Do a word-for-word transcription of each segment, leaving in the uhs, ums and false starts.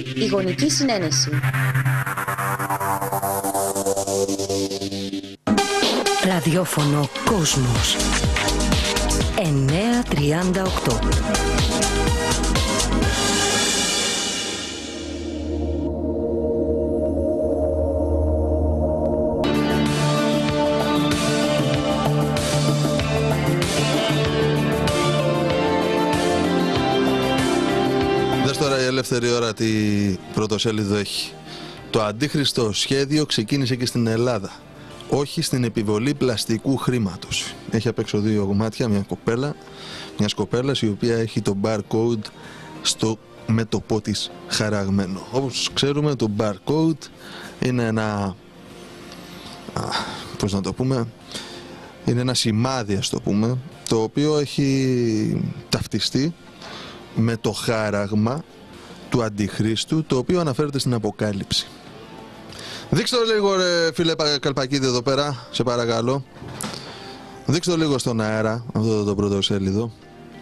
η γονική συνένεση. Ραδιόφωνο Κόσμος εννιακόσια τριάντα οκτώ. Δες τώρα η Ελεύθερη Ώρα τι πρωτοσέλιδο έχει. Το αντίχριστο σχέδιο ξεκίνησε και στην Ελλάδα. Όχι στην επιβολή πλαστικού χρήματος. Έχει απ' έξω δύο κομμάτια, μια κοπέλα, μια κοπέλα η οποία έχει το barcode στο μέτωπό της χαραγμένο. Όπως ξέρουμε, το barcode είναι ένα, α, πώς να το πούμε, είναι ένα σημάδι, ας το πούμε, το οποίο έχει ταυτιστεί με το χάραγμα του αντιχρίστου, το οποίο αναφέρεται στην Αποκάλυψη. Δείξτε το λίγο, ρε φίλε Καλπακίδη, εδώ πέρα, σε παρακαλώ. Δείξτε το λίγο στον αέρα, αυτό το πρωτοσέλιδο.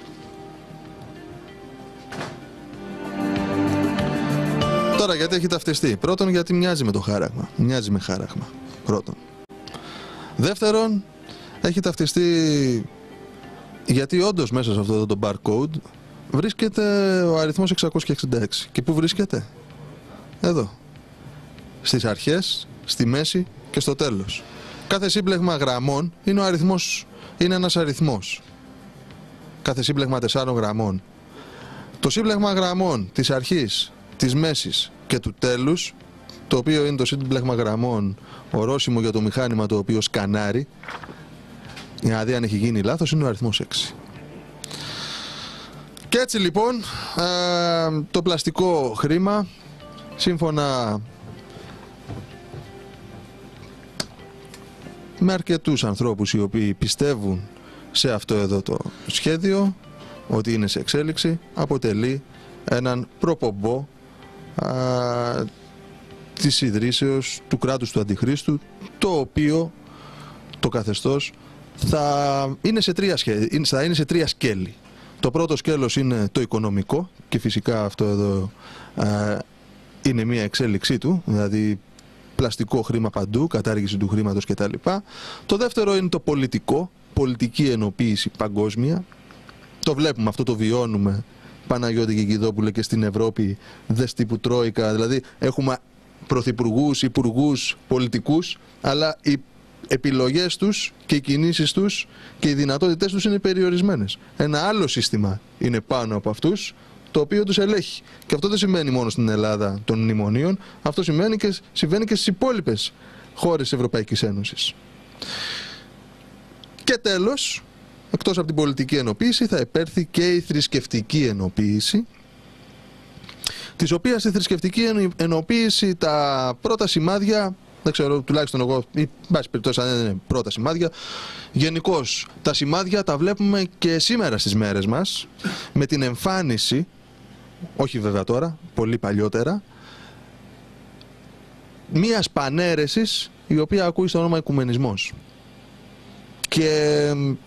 Τώρα, γιατί έχει ταυτιστεί? Πρώτον, γιατί μοιάζει με το χάραγμα. Μοιάζει με χάραγμα. Πρώτον. Δεύτερον, έχει ταυτιστεί γιατί όντως μέσα σε αυτό το barcode βρίσκεται ο αριθμός εξακόσια εξήντα έξι. Και πού βρίσκεται? Εδώ. Στις αρχές, στη μέση και στο τέλος. Κάθε σύμπλεγμα γραμμών είναι ο αριθμός, είναι ένας αριθμός. Κάθε σύμπλεγμα τεσσάρων γραμμών. Το σύμπλεγμα γραμμών της αρχής, της μέσης και του τέλους, το οποίο είναι το σύμπλεγμα γραμμών ορόσημο για το μηχάνημα το οποίο σκανάρει, για να δει αν έχει γίνει λάθος, είναι ο αριθμός έξι. Και έτσι λοιπόν, ε, το πλαστικό χρήμα, σύμφωνα με αρκετούς ανθρώπους οι οποίοι πιστεύουν σε αυτό εδώ το σχέδιο, ότι είναι σε εξέλιξη, αποτελεί έναν προπομπό α, της ιδρύσεως του κράτους του Αντιχρίστου, το οποίο το καθεστώς θα είναι σε τρία, σχέ, θα είναι σε τρία σκέλη. Το πρώτο σκέλος είναι το οικονομικό, και φυσικά αυτό εδώ α, είναι μια εξέλιξή του, δηλαδή πλαστικό χρήμα παντού, κατάργηση του χρήματος κτλ. Το δεύτερο είναι το πολιτικό, πολιτική ενοποίηση παγκόσμια. Το βλέπουμε, αυτό το βιώνουμε, Παναγιώτη Κικιδόπουλε, και στην Ευρώπη, δες τύπου τρόικα, δηλαδή έχουμε πρωθυπουργούς, υπουργούς, πολιτικούς, αλλά οι επιλογές τους και οι κινήσεις τους και οι δυνατότητες τους είναι περιορισμένες. Ένα άλλο σύστημα είναι πάνω από αυτούς, το οποίο τους ελέγχει. Και αυτό δεν σημαίνει μόνο στην Ελλάδα των μνημονίων, αυτό σημαίνει και, συμβαίνει και στις υπόλοιπες χώρες της Ευρωπαϊκής Ένωσης. Και τέλος, εκτός από την πολιτική ενοποίηση, θα επέρθει και η θρησκευτική ενοποίηση, της οποίας η θρησκευτική ενοποίηση, τα πρώτα σημάδια, δεν ξέρω, τουλάχιστον εγώ, ή μπάση περιπτώσει αν δεν είναι πρώτα σημάδια, γενικώς τα σημάδια τα βλέπουμε και σήμερα στις μέρες μας, με την εμφάνιση, όχι βέβαια τώρα, πολύ παλιότερα, μιας παναίρεσης η οποία ακούει στο όνομα οικουμενισμός. Και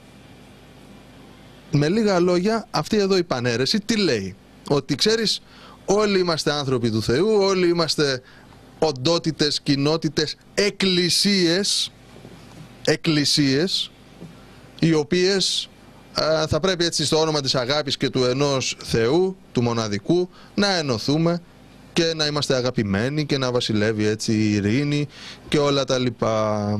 με λίγα λόγια, αυτή εδώ η παναίρεση τι λέει? Ότι ξέρεις, όλοι είμαστε άνθρωποι του Θεού, όλοι είμαστε οντότητες, κοινότητες, εκκλησίες, εκκλησίες, οι οποίες α, θα πρέπει έτσι στο όνομα της αγάπης και του ενός Θεού, του μοναδικού, να ενωθούμε και να είμαστε αγαπημένοι και να βασιλεύει έτσι η ειρήνη και όλα τα λοιπά.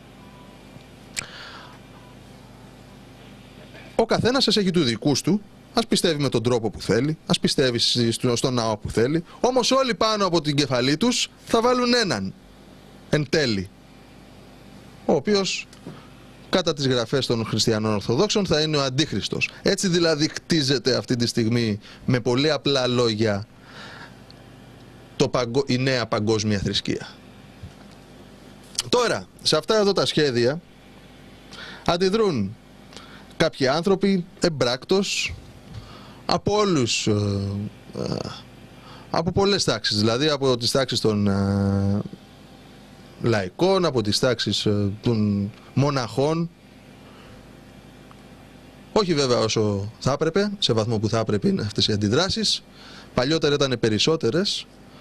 Ο καθένας σας έχει του δικούς του, ας πιστεύει με τον τρόπο που θέλει, ας πιστεύει στον ναό που θέλει, όμως όλοι πάνω από την κεφαλή τους θα βάλουν έναν, εν τέλει, ο οποίος κατά τις γραφές των χριστιανών Ορθοδόξων θα είναι ο Αντίχριστος. Έτσι δηλαδή κτίζεται αυτή τη στιγμή, με πολύ απλά λόγια, το παγκο... η νέα παγκόσμια θρησκεία. Τώρα, σε αυτά εδώ τα σχέδια αντιδρούν κάποιοι άνθρωποι εμπράκτος από όλους, ε, ε, από πολλές τάξεις, δηλαδή από τις τάξεις των ε, λαϊκών, από τις τάξεις ε, των μοναχών, όχι βέβαια όσο θα έπρεπε, σε βαθμό που θα έπρεπε είναι αυτές οι αντιδράσεις. Παλιότερα ήταν περισσότερες,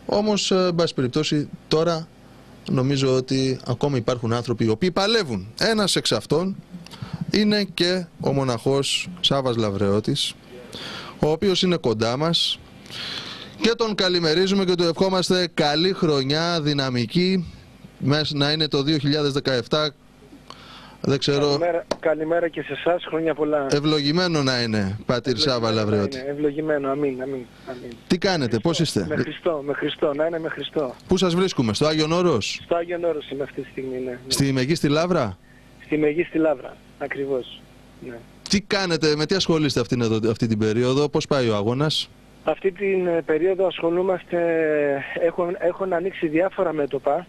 Όμως, εν πάση περιπτώσει, τώρα νομίζω ότι ακόμα υπάρχουν άνθρωποι οι οποίοι παλεύουν. Ένας εξ αυτών είναι και ο μοναχός Σάββας Λαβρεώτης, ο οποίος είναι κοντά μας και τον καλημερίζουμε και του ευχόμαστε καλή χρονιά, δυναμική, να είναι το δύο χιλιάδες δεκαεπτά. Δεν ξέρω. Καλημέρα, καλημέρα και σε εσάς, χρόνια πολλά. Ευλογημένο να είναι, πατήρ Σάββα Λαβρεώτη. Ευλογημένο, αμήν, αμήν, αμήν. Τι κάνετε, πώς είστε? Με Χριστό, με Χριστό, να είναι με Χριστό. Πού σας βρίσκουμε, στο Άγιον Όρος? Στο Άγιον Όρος είμαι αυτή τη στιγμή, ναι. ναι. Στη Μεγίστη Λαύρα? Στη Μεγίστη Λαύρα, ακριβώς. Ναι. Τι κάνετε, με τι ασχολείστε αυτή, αυτή την περίοδο, πώς πάει ο αγώνας? Αυτή την περίοδο ασχολούμαστε, έχουν, έχουν ανοίξει διάφορα μέτωπα.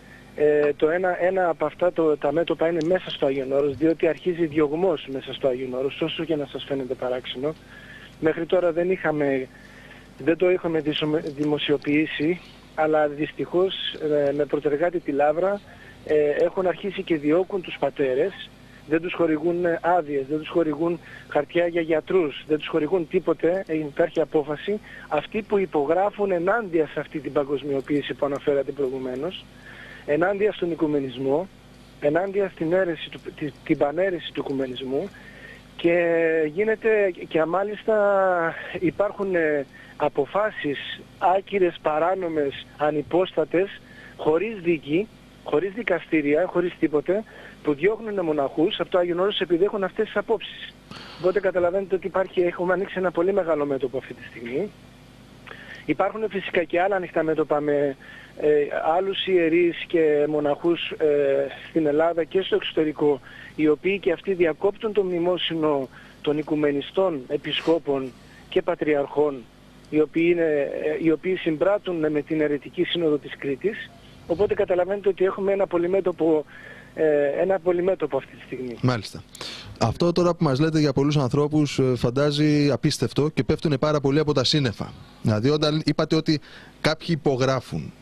Ε, το ένα, ένα από αυτά το, τα μέτωπα είναι μέσα στο Άγιον Όρος, διότι αρχίζει διωγμός μέσα στο Άγιον Όρος, όσο και να σας φαίνεται παράξενο. Μέχρι τώρα δεν, είχαμε, δεν το είχαμε δημοσιοποιήσει, αλλά δυστυχώς ε, με προτεργάτη τη Λαύρα ε, έχουν αρχίσει και διώκουν τους πατέρες, δεν τους χορηγούν άδειες, δεν τους χορηγούν χαρτιά για γιατρούς, δεν τους χορηγούν τίποτε, ε, υπάρχει απόφαση. Αυτοί που υπογράφουν ενάντια σε αυτή την παγκοσμιοποίηση που αναφέρατε προηγουμένως, ενάντια στον οικουμενισμό, ενάντια στην αίρεση, την, την παναίρεση του οικουμενισμού, και γίνεται και μάλιστα υπάρχουν ε, αποφάσεις άκυρες, παράνομες, ανυπόστατες, χωρίς δίκη, χωρίς δικαστήρια, χωρίς τίποτε, που διώχνουν μοναχούς από το Άγιον Όρος επειδή έχουν αυτές τις απόψεις. Οπότε καταλαβαίνετε ότι υπάρχει, έχουμε ανοίξει ένα πολύ μεγάλο μέτωπο αυτή τη στιγμή. Υπάρχουν φυσικά και άλλα ανοιχτά μέτωπα με ε, άλλους ιερείς και μοναχούς ε, στην Ελλάδα και στο εξωτερικό, οι οποίοι και αυτοί διακόπτουν το μνημόσυνο των οικουμενιστών, επισκόπων και πατριαρχών, οι οποίοι, είναι, ε, οι οποίοι συμπράττουν με την αιρετική σύνοδο της Κρήτης. Οπότε καταλαβαίνετε ότι έχουμε ένα πολυμέτωπο, ε, ένα πολυμέτωπο αυτή τη στιγμή. Μάλιστα. Αυτό τώρα που μας λέτε για πολλούς ανθρώπους φαντάζει απίστευτο και πέφτουν πάρα πολύ από τα σύννεφα. Δηλαδή όταν είπατε ότι κάποιοι υπογράφουν,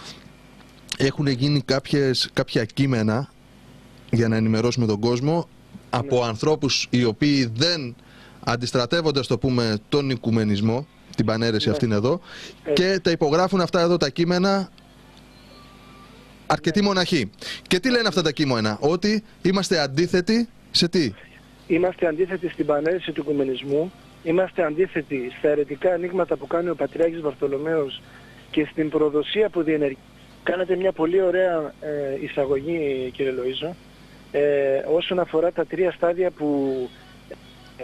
έχουν γίνει κάποιες, κάποια κείμενα για να ενημερώσουμε τον κόσμο από ναι. ανθρώπους οι οποίοι δεν αντιστρατεύονται, στο πούμε, τον οικουμενισμό, την παναίρεση ναι. αυτήν εδώ, ε. και τα υπογράφουν αυτά εδώ τα κείμενα αρκετοί ναι. μοναχοί. Και τι λένε αυτά τα κείμενα? Ότι είμαστε αντίθετοι σε τι? Είμαστε αντίθετοι στην παναίρεση του οικουμενισμού, είμαστε αντίθετοι στα αιρετικά ανοίγματα που κάνει ο Πατριάρχης Βαρθολομαίος και στην προδοσία που διενεργεί. Κάνατε μια πολύ ωραία ε, εισαγωγή, κύριε Λοΐζο, ε, όσον αφορά τα τρία στάδια που ε,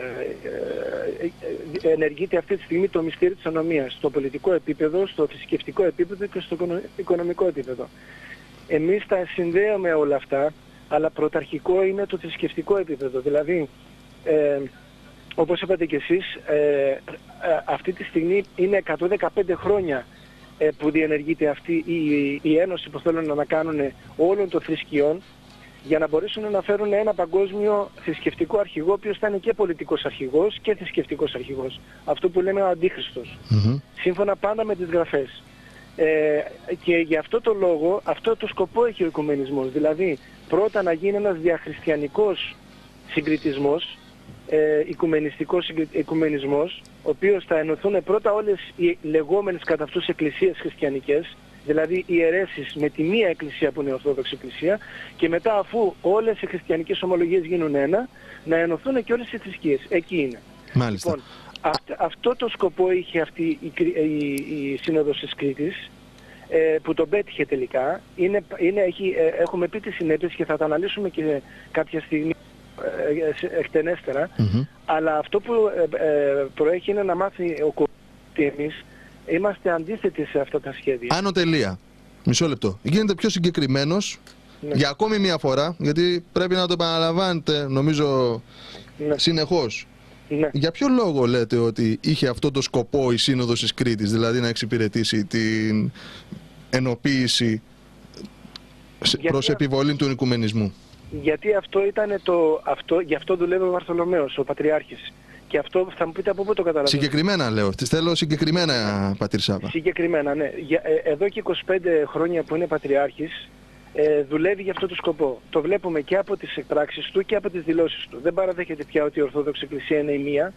ε, ε, ενεργείται αυτή τη στιγμή το μυστήριο της ανομίας, στο πολιτικό επίπεδο, στο θρησκευτικό επίπεδο και στο οικονομικό επίπεδο. Εμείς τα συνδέουμε όλα αυτά, αλλά πρωταρχικό είναι το θρησκευτικό επίπεδο. Δηλαδή, ε, όπως είπατε και εσείς, ε, ε, αυτή τη στιγμή είναι εκατόν δεκαπέντε χρόνια ε, που διενεργείται αυτή η, η ένωση που θέλουν να κάνουν όλων των θρησκειών, για να μπορέσουν να φέρουν ένα παγκόσμιο θρησκευτικό αρχηγό, ο οποίος θα είναι και πολιτικός αρχηγός και θρησκευτικός αρχηγός. Αυτό που λέμε ο Αντίχριστος. Mm-hmm. Σύμφωνα πάντα με τις γραφές. Ε, και για αυτό το λόγο, αυτό το σκοπό έχει ο οικουμενισμός. Δηλαδή, πρώτα να γίνει ένας διαχριστιανικός συγκριτισμός, ε, οικουμενιστικός οικουμενισμός, ο οποίος θα ενωθούν πρώτα όλες οι λεγόμενες κατά αυτούς εκκλησίες χριστιανικές, δηλαδή οι αιρέσεις με τη μία εκκλησία που είναι η Ορθόδοξη Εκκλησία, και μετά, αφού όλες οι χριστιανικές ομολογίες γίνουν ένα, να ενωθούν και όλες οι θρησκείες. Εκεί είναι. Μάλιστα. Λοιπόν, αυ- αυτό το σκοπό είχε αυτή η, η, η Σύνοδος της Κρήτης, ε, που τον πέτυχε τελικά. Είναι, είναι, έχει, ε, έχουμε πει τις συνέπειες και θα τα αναλύσουμε και κάποια στιγμή ε, εκτενέστερα. Mm-hmm. Αλλά αυτό που ε, ε, προέχει είναι να μάθει ο κόσμος ότι εμείς είμαστε αντίθετοι σε αυτά τα σχέδια. Άνω τελεία. Μισό λεπτό. Γίνεται πιο συγκεκριμένος, ναι. για ακόμη μια φορά, γιατί πρέπει να το επαναλαμβάνετε, νομίζω, ναι. συνεχώς. Ναι. Για ποιο λόγο λέτε ότι είχε αυτό το σκοπό η Σύνοδος της Κρήτης, δηλαδή να εξυπηρετήσει την ενοποίηση γιατί προς α... επιβολή του οικουμενισμού? Γιατί αυτό ήταν το... Αυτό, γι' αυτό δουλεύει ο Βαρθολομαίος, ο Πατριάρχης. Και αυτό θα μου πείτε από πού το καταλαβαίνετε. Συγκεκριμένα λέω. Τις θέλω συγκεκριμένα, πατήρ Σάββα. Συγκεκριμένα, ναι. Για, ε, εδώ και είκοσι πέντε χρόνια που είναι Πατριάρχης, ε, δουλεύει για αυτό το σκοπό. Το βλέπουμε και από τις εκπράξεις του και από τις δηλώσεις του. Δεν παραδέχεται πια ότι η Ορθόδοξη Εκκλησία είναι η μία,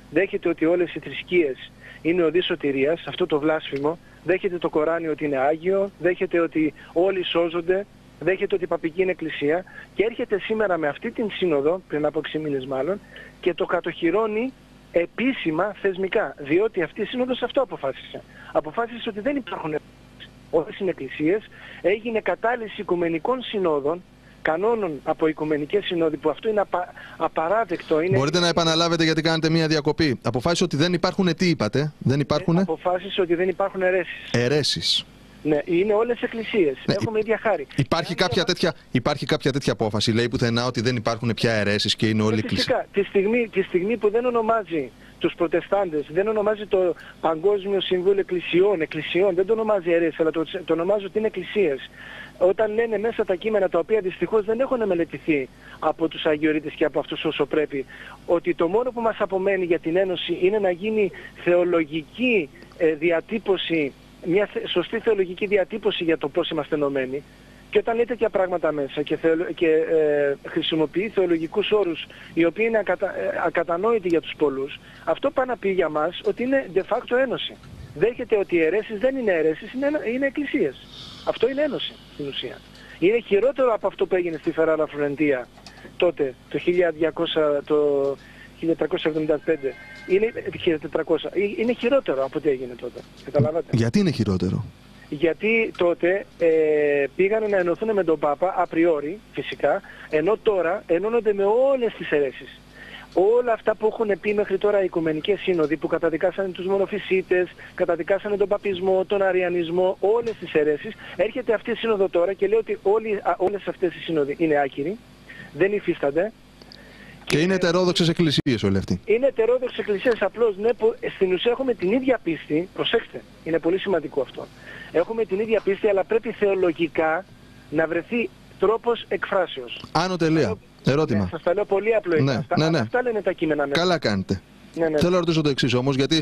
δέχεται ότι όλες οι θρησκείες είναι οδοί σωτηρίας, αυτό το βλάσφημο, δέχεται το Κοράνι ότι είναι Άγιο, δέχεται ότι όλοι σώζονται, δέχεται ότι η παπική είναι εκκλησία και έρχεται σήμερα με αυτή την σύνοδο, πριν από έξι μήνες μάλλον, και το κατοχυρώνει επίσημα θεσμικά, διότι αυτή η σύνοδος αυτό αποφάσισε. Αποφάσισε ότι δεν υπάρχουν όλες οι εκκλησίες, έγινε κατάλυση οικουμενικών συνόδων, κανόνων από οικουμενικές συνόδοι, που αυτό είναι απα... απαράδεκτο. Είναι... Μπορείτε να επαναλάβετε γιατί κάνετε μία διακοπή. Αποφάσισε ότι δεν υπάρχουν, τι είπατε, δεν υπάρχουν. Ε, αποφάσισε ότι δεν υπάρχουν αιρέσεις. Αιρέσεις. Ναι, είναι όλες εκκλησίες. Ναι, έχουμε ίδια χάρη. Υπάρχει κάποια, τέτοια, υπάρχει κάποια τέτοια απόφαση, λέει πουθενά ότι δεν υπάρχουν πια αιρέσεις και είναι όλοι εκκλησίες? Φυσικά, τη στιγμή, τη στιγμή που δεν ονομάζει τους προτεστάντες, δεν ονομάζει το Παγκόσμιο Συμβούλιο Εκκλησιών, εκκλησιών, δεν το ονομάζει αιρέσεις, αλλά το, το ονομάζει ότι είναι εκκλησίες. Όταν λένε μέσα τα κείμενα, τα οποία δυστυχώς δεν έχουν μελετηθεί από τους Αγιορείτες και από αυτούς όσο πρέπει, ότι το μόνο που μας απομένει για την Ένωση είναι να γίνει θεολογική ε, διατύπωση, μια σωστή θεολογική διατύπωση για το πώς είμαστε ενωμένοι, και όταν λέει τέτοια πράγματα μέσα και, θεολο... και ε, χρησιμοποιεί θεολογικούς όρους οι οποίοι είναι ακατα... ε, ακατανόητοι για τους πολλούς, αυτό πάει να πει για μας ότι είναι de facto ένωση. Δέχεται ότι οι αιρέσεις δεν είναι αιρέσεις, είναι, είναι εκκλησίες. Αυτό είναι ένωση στην ουσία. Είναι χειρότερο από αυτό που έγινε στη Φεράρα Φλωρεντία τότε, το χίλια διακόσια, το χίλια τριακόσια εβδομήντα πέντε. Είναι, χίλια τετρακόσια. Είναι χειρότερο από ό,τι έγινε τότε. Καταλάβατε? Γιατί είναι χειρότερο? Γιατί τότε ε, πήγανε να ενωθούν με τον Πάπα, απριόρι φυσικά, ενώ τώρα ενώνονται με όλες τις αιρέσεις. Όλα αυτά που έχουν πει μέχρι τώρα οι Οικουμενικές Σύνοδοι, που καταδικάσανε τους μονοφυσίτες, καταδικάσανε τον παπισμό, τον αριανισμό, όλες τις αιρέσεις, έρχεται αυτή η σύνοδο τώρα και λέει ότι όλοι, α, όλες αυτές οι σύνοδοι είναι άκυροι, δεν υφίστανται. Και, και είναι ετερόδοξες εκκλησίες όλοι αυτοί. Είναι ετερόδοξες εκκλησίες, απλώς, ναι, που στην ουσία έχουμε την ίδια πίστη, προσέξτε, είναι πολύ σημαντικό αυτό. Έχουμε την ίδια πίστη, αλλά πρέπει θεολογικά να βρεθεί τρόπος εκφράσεως. Άνω τελεία. Ερώτημα. Ναι, σας τα λέω πολύ απλοϊκά. Ναι, αυτά, ναι, ναι. αυτά λένε τα κείμενα μέσα. Καλά κάνετε. Ναι, ναι. Θέλω να ρωτήσω το εξής όμως, γιατί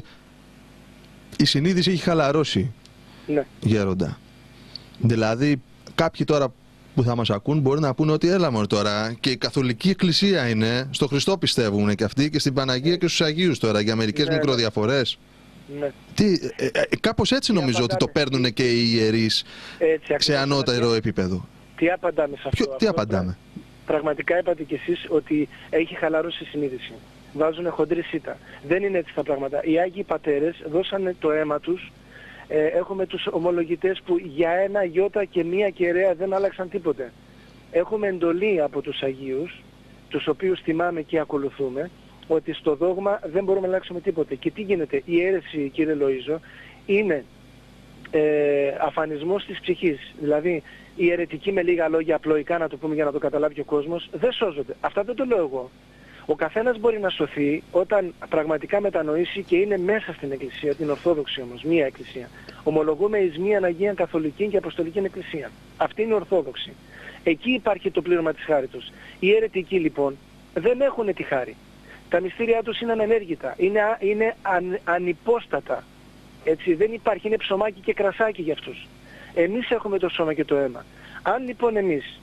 η συνείδηση έχει χαλαρώσει, ναι. Γέροντα. Δηλαδή, κάποιοι τώρα που θα μας ακούν μπορεί να πούνε ότι έλα μόνο τώρα και η Καθολική Εκκλησία είναι, στο Χριστό πιστεύουν και αυτοί και στην Παναγία ναι. και στους Αγίους τώρα για μερικές ναι, μικροδιαφορές. Ναι. Τι, ε, ε, κάπως έτσι τι νομίζω απαντάμε. Ότι το παίρνουν και οι ιερείς έτσι, σε ανώτερο τι, επίπεδο. Τι απαντάμε σε αυτό? Ποιο, τι απαντάμε? Πραγματικά είπατε κι εσείς ότι έχει χαλαρώσει η συνείδηση. Βάζουν χοντρή σίτα. Δεν είναι έτσι τα πράγματα. Οι Άγιοι Πατέρες δώσανε το αίμα τους. Ε, έχουμε τους ομολογητές που για ένα γιώτα και μία κεραία δεν άλλαξαν τίποτε. Έχουμε εντολή από τους Αγίους, τους οποίους τιμάμε και ακολουθούμε, ότι στο δόγμα δεν μπορούμε να αλλάξουμε τίποτε. Και τι γίνεται? Η αίρεση, κύριε Λοΐζο, είναι ε, αφανισμός της ψυχής. Δηλαδή, οι αιρετικοί, με λίγα λόγια απλοϊκά να το πούμε για να το καταλάβει ο κόσμος, δεν σώζονται. Αυτά δεν το λέω εγώ. Ο καθένας μπορεί να σωθεί όταν πραγματικά μετανοήσει και είναι μέσα στην Εκκλησία, την Ορθόδοξη όμως, μία Εκκλησία. Ομολογούμε εις μίαν Αγίαν Καθολική και Αποστολική Εκκλησία. Αυτή είναι η Ορθόδοξη. Εκεί υπάρχει το πλήρωμα της χάριτος. Οι αιρετικοί λοιπόν δεν έχουν τη χάρη. Τα μυστήριά τους είναι ανενέργητα, είναι, είναι αν, ανυπόστατα. Έτσι, δεν υπάρχει, είναι ψωμάκι και κρασάκι για αυτούς. Εμείς έχουμε το σώμα και το αίμα. Αν λοιπόν εμείς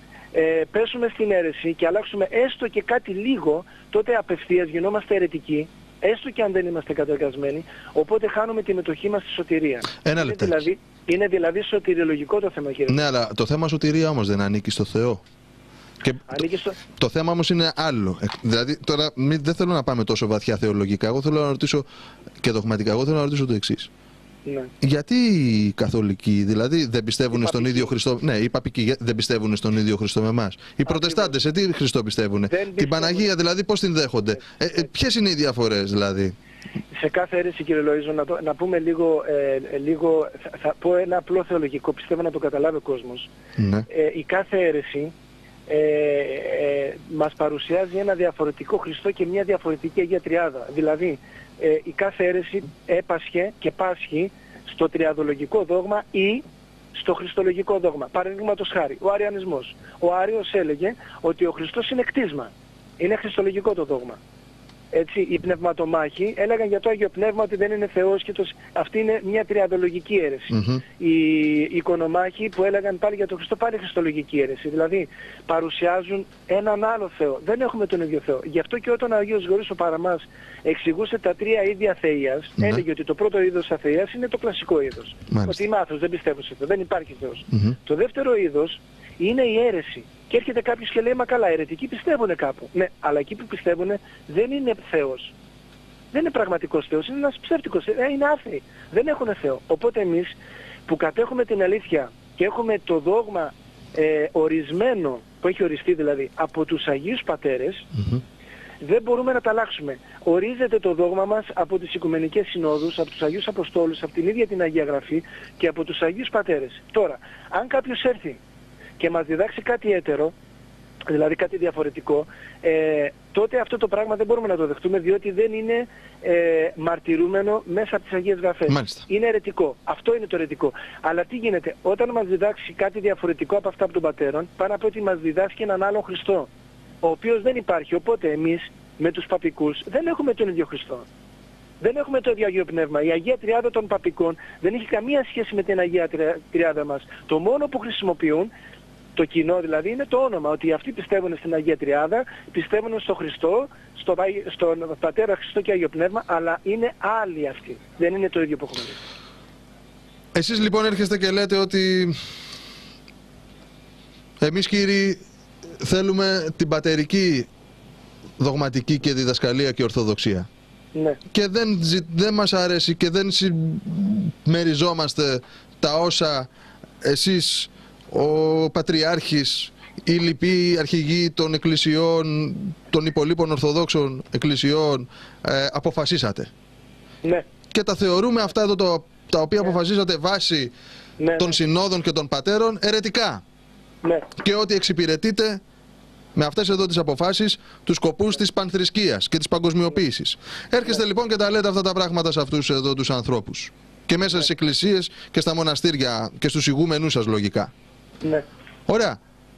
ε, πέσουμε στην αίρεση και αλλάξουμε έστω και κάτι λίγο, τότε απευθείας γινόμαστε αιρετικοί, έστω και αν δεν είμαστε καταργασμένοι, οπότε χάνουμε τη μετοχή μας στη σωτηρία. Ένα λεπτό. Είναι δηλαδή, είναι δηλαδή σωτηριολογικό το θέμα, κύριε. Ναι, αλλά το θέμα σωτηρία όμως δεν ανήκει στο Θεό. Και το, στο... το θέμα όμως είναι άλλο. Δηλαδή, τώρα μη, δεν θέλω να πάμε τόσο βαθιά θεολογικά. Εγώ θέλω να ρωτήσω και δογματικά. Εγώ θέλω να ρωτήσω το εξής. Ναι. Γιατί οι καθολικοί, δηλαδή, δεν πιστεύουν στον ίδιο Χριστό? Ναι, οι παπικοί δεν πιστεύουν στον ίδιο Χριστό με εμάς. Οι προτεστάντες, σε τι Χριστό πιστεύουν? Την Παναγία, δηλαδή, πώς την δέχονται? Ε, ε, ποιες είναι οι διαφορές, δηλαδή? Σε κάθε αίρεση, κύριε Λοΐζο, να, το, να πούμε λίγο, ε, λίγο θα, θα πω ένα απλό θεολογικό, πιστεύω να το καταλάβει ο κόσμος. Ναι. Ε, η κάθε αίρεση Ε, ε, μας παρουσιάζει ένα διαφορετικό Χριστό και μια διαφορετική Αγία Τριάδα. Δηλαδή ε, η κάθε αίρεση έπασχε και πάσχει στο τριαδολογικό δόγμα ή στο χριστολογικό δόγμα. Παραδείγματος χάρη, ο Αριανισμός. Ο Άριος έλεγε ότι ο Χριστός είναι κτίσμα. Είναι χριστολογικό το δόγμα. Έτσι, οι πνευματομάχοι έλεγαν για το Άγιο Πνεύμα ότι δεν είναι Θεός και το... αυτή είναι μια τριαδολογική αίρεση. Mm-hmm. Οι οικονομάχοι που έλεγαν πάλι για τον Χριστό, πάλι χριστολογική αίρεση. Δηλαδή παρουσιάζουν έναν άλλο Θεό. Δεν έχουμε τον ίδιο Θεό. Γι' αυτό και όταν ο Αγίος Γρηγόρης ο Παραμάς εξηγούσε τα τρία είδη αθείας, mm-hmm. έλεγε ότι το πρώτο είδος αθείας είναι το κλασικό είδος. Μάλιστα. Ότι είμαι άθεος, δεν πιστεύω σε Θεό, δεν υπάρχει Θεός. Mm-hmm. Το δεύτερο είδος είναι η αίρεση. Και έρχεται κάποιος και λέει, μα καλά, αιρετικοί πιστεύουν κάπου. Ναι, αλλά εκεί που πιστεύουν δεν είναι Θεός. Δεν είναι πραγματικός Θεός, είναι ένας ψεύτικος, ε, είναι άθεοι. Δεν έχουν Θεό. Οπότε εμείς που κατέχουμε την αλήθεια και έχουμε το δόγμα ε, ορισμένο, που έχει οριστεί δηλαδή, από τους Αγίους Πατέρες, mm-hmm. δεν μπορούμε να τα αλλάξουμε. Ορίζεται το δόγμα μας από τις Οικουμενικές Συνόδους, από τους Αγίους Αποστόλους, από την ίδια την Αγία Γραφή και από τους Αγίους Πατέρες. Τώρα, αν κάποιος έρθει και μας διδάξει κάτι έτερο, δηλαδή κάτι διαφορετικό, ε, τότε αυτό το πράγμα δεν μπορούμε να το δεχτούμε, διότι δεν είναι ε, μαρτυρούμενο μέσα από τις Αγίες Γραφές. Μάλιστα. Είναι αιρετικό. Αυτό είναι το αιρετικό. Αλλά τι γίνεται, όταν μας διδάξει κάτι διαφορετικό από αυτά από τον Πατέρων, πάνω από ότι μας διδάσκει έναν άλλον Χριστό, ο οποίος δεν υπάρχει. Οπότε εμείς με τους παπικούς δεν έχουμε τον ίδιο Χριστό. Δεν έχουμε το ίδιο Αγίο Πνεύμα. Η Αγία Τριάδα των παπικών δεν έχει καμία σχέση με την Αγία Τριάδα μας. Το μόνο που χρησιμοποιούν, το κοινό δηλαδή, είναι το όνομα. Ότι αυτοί πιστεύουν στην Αγία Τριάδα, πιστεύουν στον Χριστό, στο, στον Πατέρα Χριστό και Αγίο Πνεύμα, αλλά είναι άλλοι αυτοί. Δεν είναι το ίδιο που έχουμε δει. Εσείς λοιπόν έρχεστε και λέτε ότι εμείς, κύριοι, θέλουμε την πατερική δογματική και διδασκαλία και ορθοδοξία. Ναι. Και δεν, δεν μας αρέσει και δεν συμμεριζόμαστε τα όσα εσείς, ο Πατριάρχης, οι λοιποί αρχηγοί των εκκλησιών, των υπολείπων ορθοδόξων εκκλησιών ε, αποφασίσατε. Ναι. Και τα θεωρούμε αυτά εδώ το, τα οποία ναι. αποφασίσατε βάσει ναι, των ναι. συνόδων και των πατέρων αιρετικά. Ναι. Και ότι εξυπηρετείτε με αυτές εδώ τις αποφάσεις τους σκοπούς της πανθρησκείας και της παγκοσμιοποίησης. Έρχεστε ναι. λοιπόν και τα λέτε αυτά τα πράγματα σε αυτούς εδώ τους ανθρώπους. Και μέσα ναι. στις εκκλησίες και στα μοναστήρια και στους ηγούμενους σας λογικά. Ναι. Ωραία.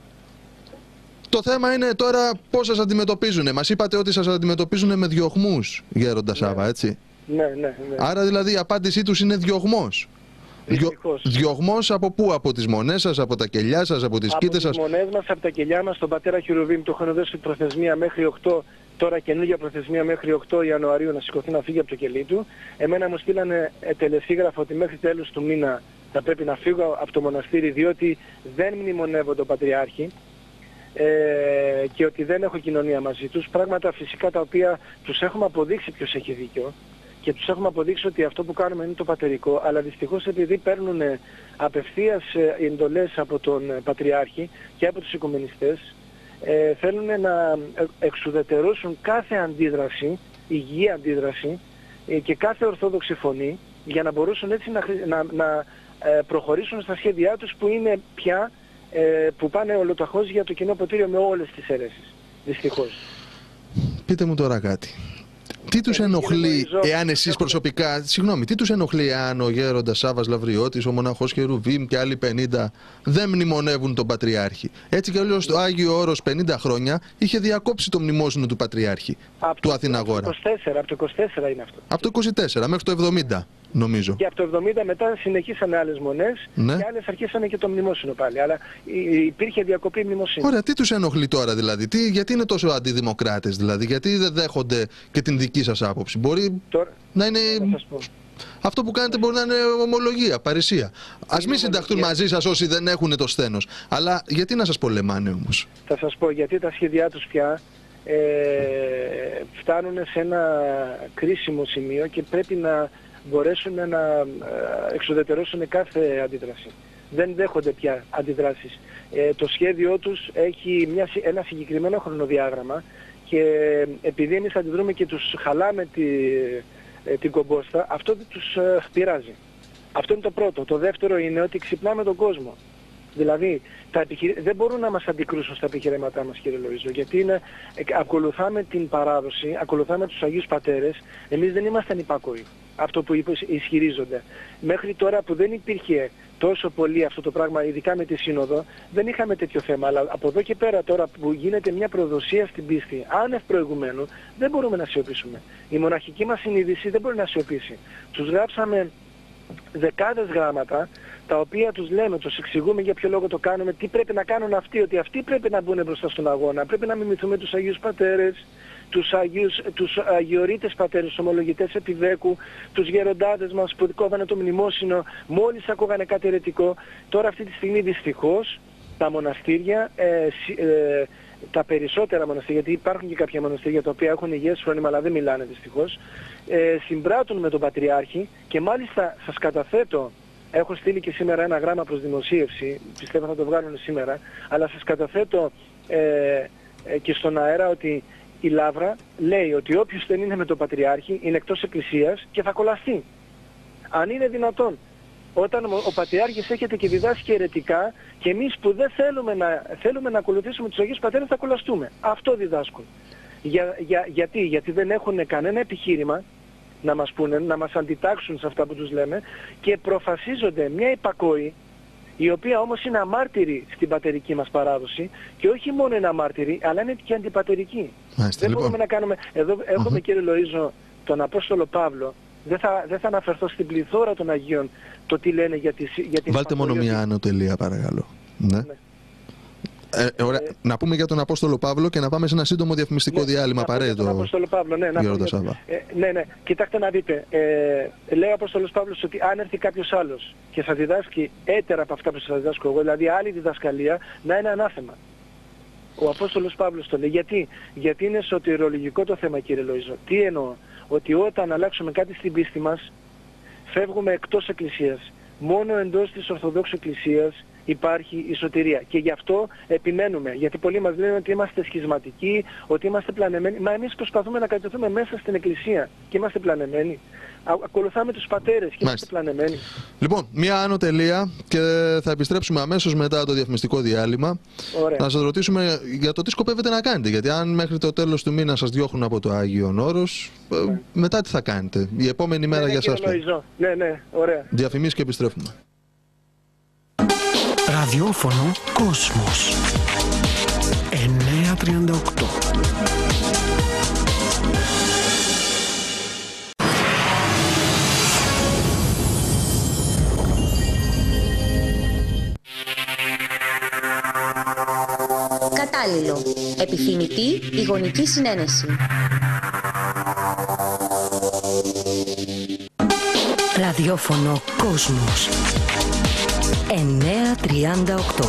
Το θέμα είναι τώρα πώς σας αντιμετωπίζουνε. Μας είπατε ότι σας αντιμετωπίζουνε με διωγμούς, Γέροντα ναι. Σάβα, έτσι. Ναι, ναι, ναι. Άρα δηλαδή η απάντησή τους είναι διωγμός. Διο, διωγμός από πού? Από τις μονές σας, από τα κελιά σας, από τις κοίτες σας? Από τις μονές μας, από τα κελιά μας, τον πατέρα Χερουβίμ του έχουν δώσει προθεσμία μέχρι οκτώ, τώρα καινούργια προθεσμία μέχρι οκτώ Ιανουαρίου να σηκωθεί να φύγει από το κελί του. Εμένα μου στείλανε τελεσίγραφο ότι μέχρι τέλους του μήνα θα πρέπει να φύγω από το μοναστήρι, διότι δεν μνημονεύω τον Πατριάρχη ε, και ότι δεν έχω κοινωνία μαζί τους. Πράγματα φυσικά τα οποία τους έχουμε αποδείξει ποιος έχει δίκιο. Και τους έχουμε αποδείξει ότι αυτό που κάνουμε είναι το πατερικό, αλλά δυστυχώς επειδή παίρνουν απευθείας εντολές από τον Πατριάρχη και από τους οικουμενιστές, ε, θέλουν να εξουδετερώσουν κάθε αντίδραση, υγιή αντίδραση ε, και κάθε ορθόδοξη φωνή, για να μπορούσαν έτσι να, να, να ε, προχωρήσουν στα σχέδιά τους που είναι πια, ε, που πάνε ολοταχώς για το κοινό ποτήριο με όλες τις αιρέσεις. Δυστυχώς. Πείτε μου τώρα κάτι. Τι τους ενοχλεί εάν εσείς προσωπικά, συγγνώμη, τι τους ενοχλεί εάν ο Γέροντας Σάββας Λαυριώτης, ο μοναχός Χερουβίμ και άλλοι πενήντα δεν μνημονεύουν τον Πατριάρχη? Έτσι κι αλλιώς το Άγιο Όρος πενήντα χρόνια είχε διακόψει το μνημόσυνο του Πατριάρχη, από του Αθηναγόρα. Από το είκοσι τέσσερα, από το είκοσι τέσσερα είναι αυτό. Από το είκοσι τέσσερα μέχρι το εβδομήντα. Νομίζω. Και από το εβδομήντα μετά συνεχίσανε άλλες μονές ναι. και άλλες αρχίσανε και το μνημόσυνο πάλι. Αλλά υπήρχε διακοπή μνημοσύνου. Ωραία, τι τους ενοχλεί τώρα δηλαδή? Τι, γιατί είναι τόσο αντιδημοκράτες δηλαδή? Γιατί δεν δέχονται και την δική σας άποψη? Μπορεί τώρα, να είναι... Να αυτό που κάνετε μπορεί να είναι ομολογία, παρησία. Ας μην συνταχθούν μαζί σας όσοι δεν έχουν το σθένος. Αλλά γιατί να σας πολεμάνε όμως? Θα σας πω, γιατί τα σχέδιά τους πια ε, φτάνουν σε ένα κρίσιμο σημείο και πρέπει να μπορέσουν να εξουδετερώσουν κάθε αντίδραση. Δεν δέχονται πια αντιδράσεις. Ε, το σχέδιό τους έχει μια, ένα συγκεκριμένο χρονοδιάγραμμα και επειδή εμείς αντιδρούμε και τους χαλάμε τη, ε, την κομπόστα, αυτό δεν τους ε, πειράζει. Αυτό είναι το πρώτο. Το δεύτερο είναι ότι ξυπνάμε τον κόσμο. Δηλαδή, τα επιχειρη... δεν μπορούν να μας αντικρούσουν στα επιχειρήματά μας, κύριε Λοΐζο, γιατί είναι... ακολουθάμε την παράδοση, ακολουθάμε τους Αγίους Πατέρες, εμείς δεν ήμασταν υπάκοοι, αυτό που ισχυρίζονται. Μέχρι τώρα που δεν υπήρχε τόσο πολύ αυτό το πράγμα, ειδικά με τη Σύνοδο, δεν είχαμε τέτοιο θέμα, αλλά από εδώ και πέρα τώρα που γίνεται μια προδοσία στην πίστη, άνευ προηγουμένου, δεν μπορούμε να σιωπήσουμε. Η μοναχική μας συνείδηση δεν μπορεί να σιωπήσει. Τους γράψαμε δεκάδες γράμματα, τα οποία τους λέμε, τους εξηγούμε για ποιο λόγο το κάνουμε, τι πρέπει να κάνουν αυτοί, ότι αυτοί πρέπει να μπουν μπροστά στον αγώνα, πρέπει να μιμηθούμε τους Αγίους Πατέρες, τους, Αγίους, τους Αγιορείτες Πατέρες, τους ομολογητές επιδέκου, τους γεροντάδες μας που κόβανε το μνημόσυνο, μόλις ακούγανε κάτι αιρετικό. Τώρα αυτή τη στιγμή δυστυχώς τα μοναστήρια, ε, ε, τα περισσότερα μοναστήρια, γιατί υπάρχουν και κάποια μοναστήρια τα οποία έχουν υγιές φρόνημα αλλά δεν μιλάνε δυστυχώς, ε, συμπράττουν με τον Πατριάρχη και μάλιστα σας καταθέτω, έχω στείλει και σήμερα ένα γράμμα προς δημοσίευση, πιστεύω θα το βγάλουν σήμερα, αλλά σας καταθέτω ε, ε, και στον αέρα ότι η Λαύρα λέει ότι όποιος δεν είναι με τον Πατριάρχη είναι εκτός εκκλησίας και θα κολλαστεί. Αν είναι δυνατόν. Όταν ο Πατριάρχης έχετε και διδάσκει αιρετικά και εμείς που δεν θέλουμε να, θέλουμε να ακολουθήσουμε τους Αγίους Πατέρες θα κολλαστούμε. Αυτό διδάσκουν. Για, για, γιατί, γιατί δεν έχουν κανένα επιχείρημα να μας πούνε, να μας αντιτάξουν σε αυτά που τους λέμε και προφασίζονται μια υπακόη, η οποία όμως είναι αμάρτηρη στην πατερική μας παράδοση και όχι μόνο είναι αμάρτηρη, αλλά είναι και αντιπατερική. Μάλιστα, δεν λοιπόν. μπορούμε να κάνουμε... Εδώ έχουμε, mm-hmm. κύριε Λοΐζο, τον Απόστολο Παύλο, δεν θα, δεν θα αναφερθώ στην πληθώρα των Αγίων το τι λένε για, τις, για την... Βάλτε μόνο μία ανωτελεία παρακαλώ. Ναι. ναι. Ε, ωραία. Ε, να πούμε για τον Απόστολο Παύλο και να πάμε σε ένα σύντομο διαφημιστικό ναι, διάλειμμα παρέτο. Τον Απόστολο Παύλο, ναι, να πούμε, ε, ναι, ναι. Κοιτάξτε να δείτε. Ε, λέει ο Απόστολος Παύλος ότι αν έρθει κάποιος άλλος και θα διδάσκει έτερα από αυτά που σας διδάσκω εγώ, δηλαδή άλλη διδασκαλία, να είναι ανάθεμα. Ο Απόστολος Παύλος το λέει. Γιατί, Γιατί είναι σωτηρολογικό το θέμα, κύριε Λοΐζο. Τι εννοώ? Ότι όταν αλλάξουμε κάτι στην πίστη μας, φεύγουμε εκτός εκκλησίας. Μόνο εντός της Ορθοδόξου Εκκλησίας υπάρχει η σωτηρία. Και γι' αυτό επιμένουμε. Γιατί πολλοί μας λένε ότι είμαστε σχισματικοί, ότι είμαστε πλανεμένοι. Μα εμείς προσπαθούμε να κρατηθούμε μέσα στην Εκκλησία και είμαστε πλανεμένοι. Ακολουθάμε τους πατέρες και είμαστε πλανεμένοι. Λοιπόν, μία άνω τελεία και θα επιστρέψουμε αμέσως μετά το διαφημιστικό διάλειμμα. Ωραία. Να σας ρωτήσουμε για το τι σκοπεύετε να κάνετε. Γιατί αν μέχρι το τέλος του μήνα σας διώχνουν από το Άγιον Όρος, ναι. μετά τι θα κάνετε? Η επόμενη μέρα ναι, για σας. Ναι, ναι, ωραία. Διαφημίσεις και επιστρέφουμε. Ραδιόφωνο Κόσμος εννιακόσια τριάντα οκτώ. Κατάλληλο. Επιθυμητή η γονική συνένεση. Ραδιόφωνο Κόσμος εννιακόσια τριάντα οκτώ.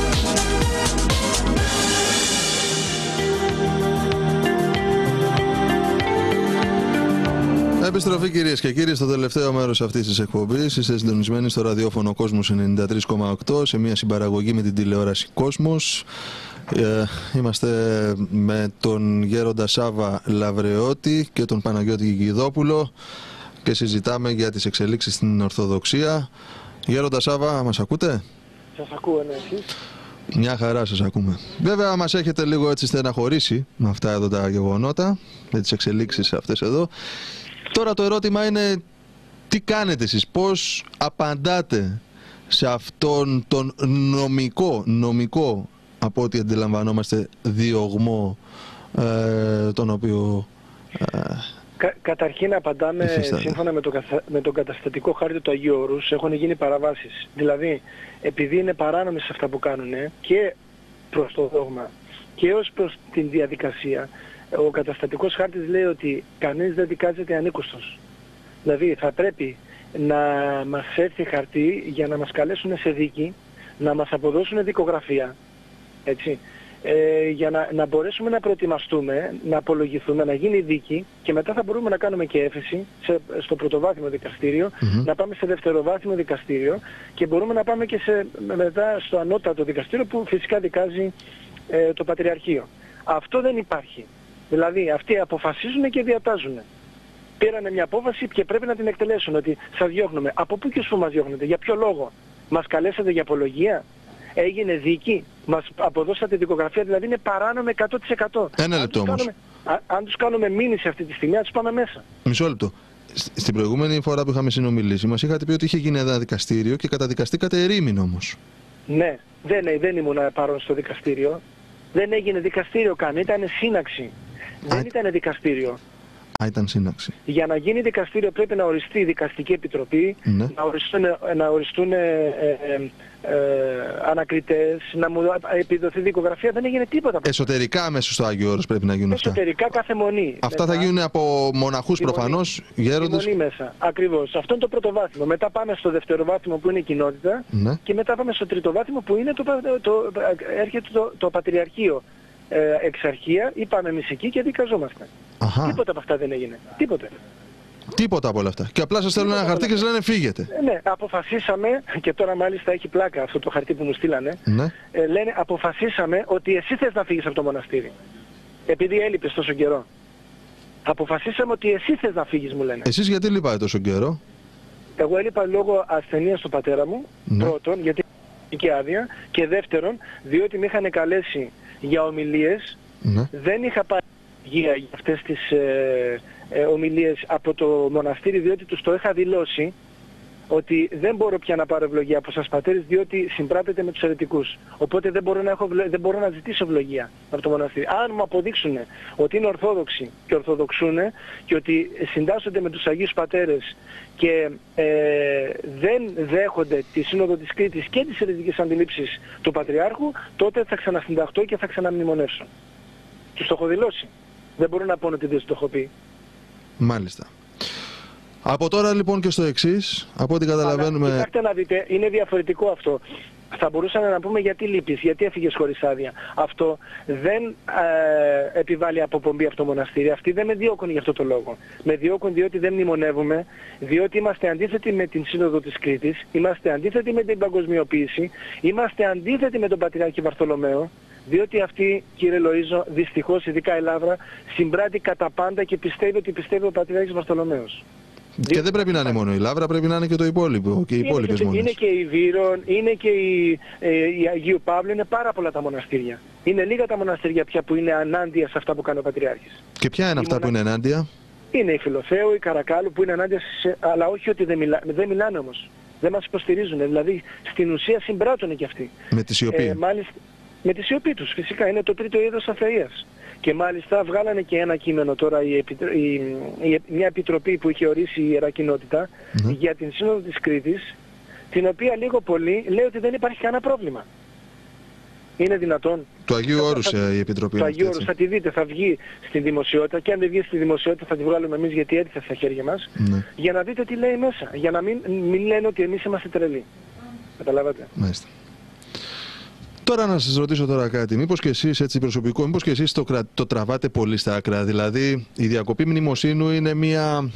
Επιστροφή κυρίες και κύριοι στο τελευταίο μέρος αυτής της εκπομπής. Είστε συντονισμένοι στο ραδιόφωνο Κόσμος ενενήντα τρία κόμμα οκτώ σε μια συμπαραγωγή με την τηλεόραση Κόσμος. Ε, είμαστε με τον Γέροντα Σάβα Λαβρεώτη και τον Παναγιώτη Γιγιδόπουλο και συζητάμε για τις εξελίξεις στην Ορθοδοξία. Γέροντα Σάβα, μας ακούτε? Σας ακούω, ναι, εσείς? Μια χαρά σας ακούμε. Βέβαια μας έχετε λίγο έτσι στεναχωρήσει με αυτά εδώ τα γεγονότα, με τις εξελίξεις αυτές εδώ. Τώρα το ερώτημα είναι τι κάνετε εσείς, πώς απαντάτε σε αυτόν τον νομικό, νομικό από ό,τι αντιλαμβανόμαστε διωγμό ε, τον οποίο... Ε, Κα, καταρχήν απαντάμε υφίσταται. Σύμφωνα με, το, με τον καταστατικό χάρτη του Αγίου Όρους έχουν γίνει παραβάσεις. Δηλαδή επειδή είναι παράνομοι σε αυτά που κάνουν και προς το δόγμα και ως προς την διαδικασία, ο καταστατικός χάρτης λέει ότι κανείς δεν δικάζεται ανήκουστος. Δηλαδή θα πρέπει να μας έρθει χαρτί για να μας καλέσουν σε δίκη, να μας αποδώσουν δικογραφία, έτσι, ε, για να, να μπορέσουμε να προετοιμαστούμε, να απολογηθούμε, να γίνει δίκη και μετά θα μπορούμε να κάνουμε και έφεση σε, στο πρωτοβάθμιο δικαστήριο, mm-hmm. να πάμε σε δευτεροβάθμιο δικαστήριο και μπορούμε να πάμε και σε, μετά στο ανώτατο δικαστήριο που φυσικά δικάζει ε, το Πατριαρχείο. Αυτό δεν υπάρχει. Δηλαδή αυτοί αποφασίζουν και διατάζουν. Πήρανε μια απόφαση και πρέπει να την εκτελέσουν, ότι σας διώχνουμε. Από πού και σου μας διώχνετε, για ποιο λόγο? Μας καλέσατε για απολογία? Έγινε δίκη. Μας αποδώσατε δικογραφία, δηλαδή είναι παράνομο εκατό τοις εκατό. Ένα λεπτό όμως. Κάνουμε, α, αν τους κάνουμε μήνυση αυτή τη στιγμή, να τους πάμε μέσα. Μισό λεπτό. Στην προηγούμενη φορά που είχαμε συνομιλήσει, μας είχατε πει ότι είχε γίνει ένα δικαστήριο και καταδικαστήκατε ερήμην όμως. Ναι, δεν, δεν ήμουν παρόν στο δικαστήριο. Δεν έγινε δικαστήριο καν, ήταν σύναξη. Α, δεν ήταν δικαστήριο. Α, ήταν σύναξη. Για να γίνει δικαστήριο πρέπει να οριστεί η δικαστική επιτροπή, ναι. να οριστούν, να οριστούν ε, ε, ε, ανακριτές, να μου επιδοθεί δικογραφία. Δεν έγινε τίποτα. Εσωτερικά μέσα στο Άγιο Όρος πρέπει να γίνουν αυτά. Εσωτερικά κάθε μονή. Αυτά μετά, θα γίνουν από μοναχούς προφανώς, γέροντες. Μονή μέσα, ακριβώς. Αυτό είναι το πρώτο βάθμο. Μετά πάμε στο δεύτερο βάθμο που είναι η κοινότητα, ναι. και μετά πάμε στο τρίτο βάθμο που είναι το, το, το, έρχεται το, το πατριαρχείο. Ε, εξαρχία, είπαμε εμείς εκεί και δικαζόμαστε. Αχα. Τίποτα από αυτά δεν έγινε. Τίποτα. Τίποτα από όλα αυτά. Και απλά σας στέλνουν ένα χαρτί και σας λένε φύγετε. Ε, ναι, αποφασίσαμε, και τώρα μάλιστα έχει πλάκα αυτό το χαρτί που μου στείλανε, ναι. ε, λένε αποφασίσαμε ότι εσύ θες να φύγεις από το μοναστήρι. Επειδή έλειπες τόσο καιρό. Αποφασίσαμε ότι εσύ θες να φύγεις, μου λένε. Εσείς γιατί λείπατε τόσο καιρό? Εγώ έλειπα λόγω ασθενείας του πατέρα μου, ναι. πρώτον, γιατί είχε άδεια, και δεύτερον, διότι με είχαν καλέσει για ομιλίες, ναι. δεν είχα πάρει για αυτές τις ε, ε, ομιλίες από το μοναστήρι, διότι τους το είχα δηλώσει ότι δεν μπορώ πια να πάρω ευλογία από σας πατέρες, διότι συμπράτεται με τους αιρετικούς. Οπότε δεν μπορώ να, έχω, δεν μπορώ να ζητήσω ευλογία από το μοναστήρι. Αν μου αποδείξουν ότι είναι ορθόδοξοι και ορθοδοξούν και ότι συντάσσονται με τους Αγίους Πατέρες και ε, δεν δέχονται τη Σύνοδο της Κρήτης και τις αιρετικές αντιλήψεις του Πατριάρχου, τότε θα ξανασυνταχτώ και θα ξαναμνημονεύσω. Τους το έχω δηλώσει. Δεν μπορώ να πω ότι δεν το έχω πει. Μάλιστα. Από τώρα λοιπόν και στο εξής, από ό,τι καταλαβαίνουμε... Κοιτάξτε να δείτε, είναι διαφορετικό αυτό. Θα μπορούσαμε να πούμε γιατί λείπεις, γιατί έφυγες χωρίς άδεια. Αυτό δεν ε, επιβάλλει αποπομπή από το μοναστήρι. Αυτοί δεν με διώκουν για αυτό το λόγο. Με διώκουν διότι δεν μνημονεύουμε, διότι είμαστε αντίθετοι με την Σύνοδο της Κρήτης, είμαστε αντίθετοι με την παγκοσμιοποίηση, είμαστε αντίθετοι με τον Πατριάρχη Βαρθολομαίο, διότι αυτή, κύριε Λοΐζο, δυστυχώς, ειδικά η Λαύρα, συμπράττει κατά πάντα και πιστεύει ότι πιστεύει ο Πατριάρχης Βαρθολομαίος. Και δεν πρέπει να είναι μόνο η Λαύρα, πρέπει να είναι και το υπόλοιπο, και οι υπόλοιπες μονές. Είναι και η Βύρον, είναι και η, ε, η Αγίου Παύλου, είναι πάρα πολλά τα μοναστήρια. Είναι λίγα τα μοναστήρια πια που είναι ενάντια σε αυτά που κάνει ο Πατριάρχης. Και ποια είναι η αυτά μονα... που είναι ενάντια? Είναι η Φιλοθέου, η Καρακάλου που είναι ενάντια, σε... αλλά όχι ότι δεν, μιλά... δεν μιλάνε όμως. Δεν μας υποστηρίζουν, δηλαδή στην ουσία συμπράττουν και αυτοί. Με τη σιωπή. Ε, μάλιστα, με τη σιωπή τους φυσικά, είναι το τρίτο είδος αθείας. Και μάλιστα βγάλανε και ένα κείμενο τώρα η, η, η, μια επιτροπή που είχε ορίσει η Ιερά Κοινότητα mm. για την Σύνοδο της Κρήτης, την οποία λίγο πολύ λέει ότι δεν υπάρχει κανένα πρόβλημα. Είναι δυνατόν? Του Αγίου Όρους η επιτροπή. Του Αγίου Όρους, θα τη δείτε, θα βγει στην δημοσιότητα, και αν δεν βγει στη δημοσιότητα θα τη βγάλουμε εμείς, γιατί έρθει στα χέρια μας, mm. για να δείτε τι λέει μέσα, για να μην, μην λένε ότι εμείς είμαστε τρελοί. Καταλάβατε? Μάλιστα. Τώρα να σας ρωτήσω τώρα κάτι, μήπως και εσείς έτσι προσωπικό, μήπως και εσείς το, το τραβάτε πολύ στα άκρα, δηλαδή η διακοπή μνημοσύνου είναι μια,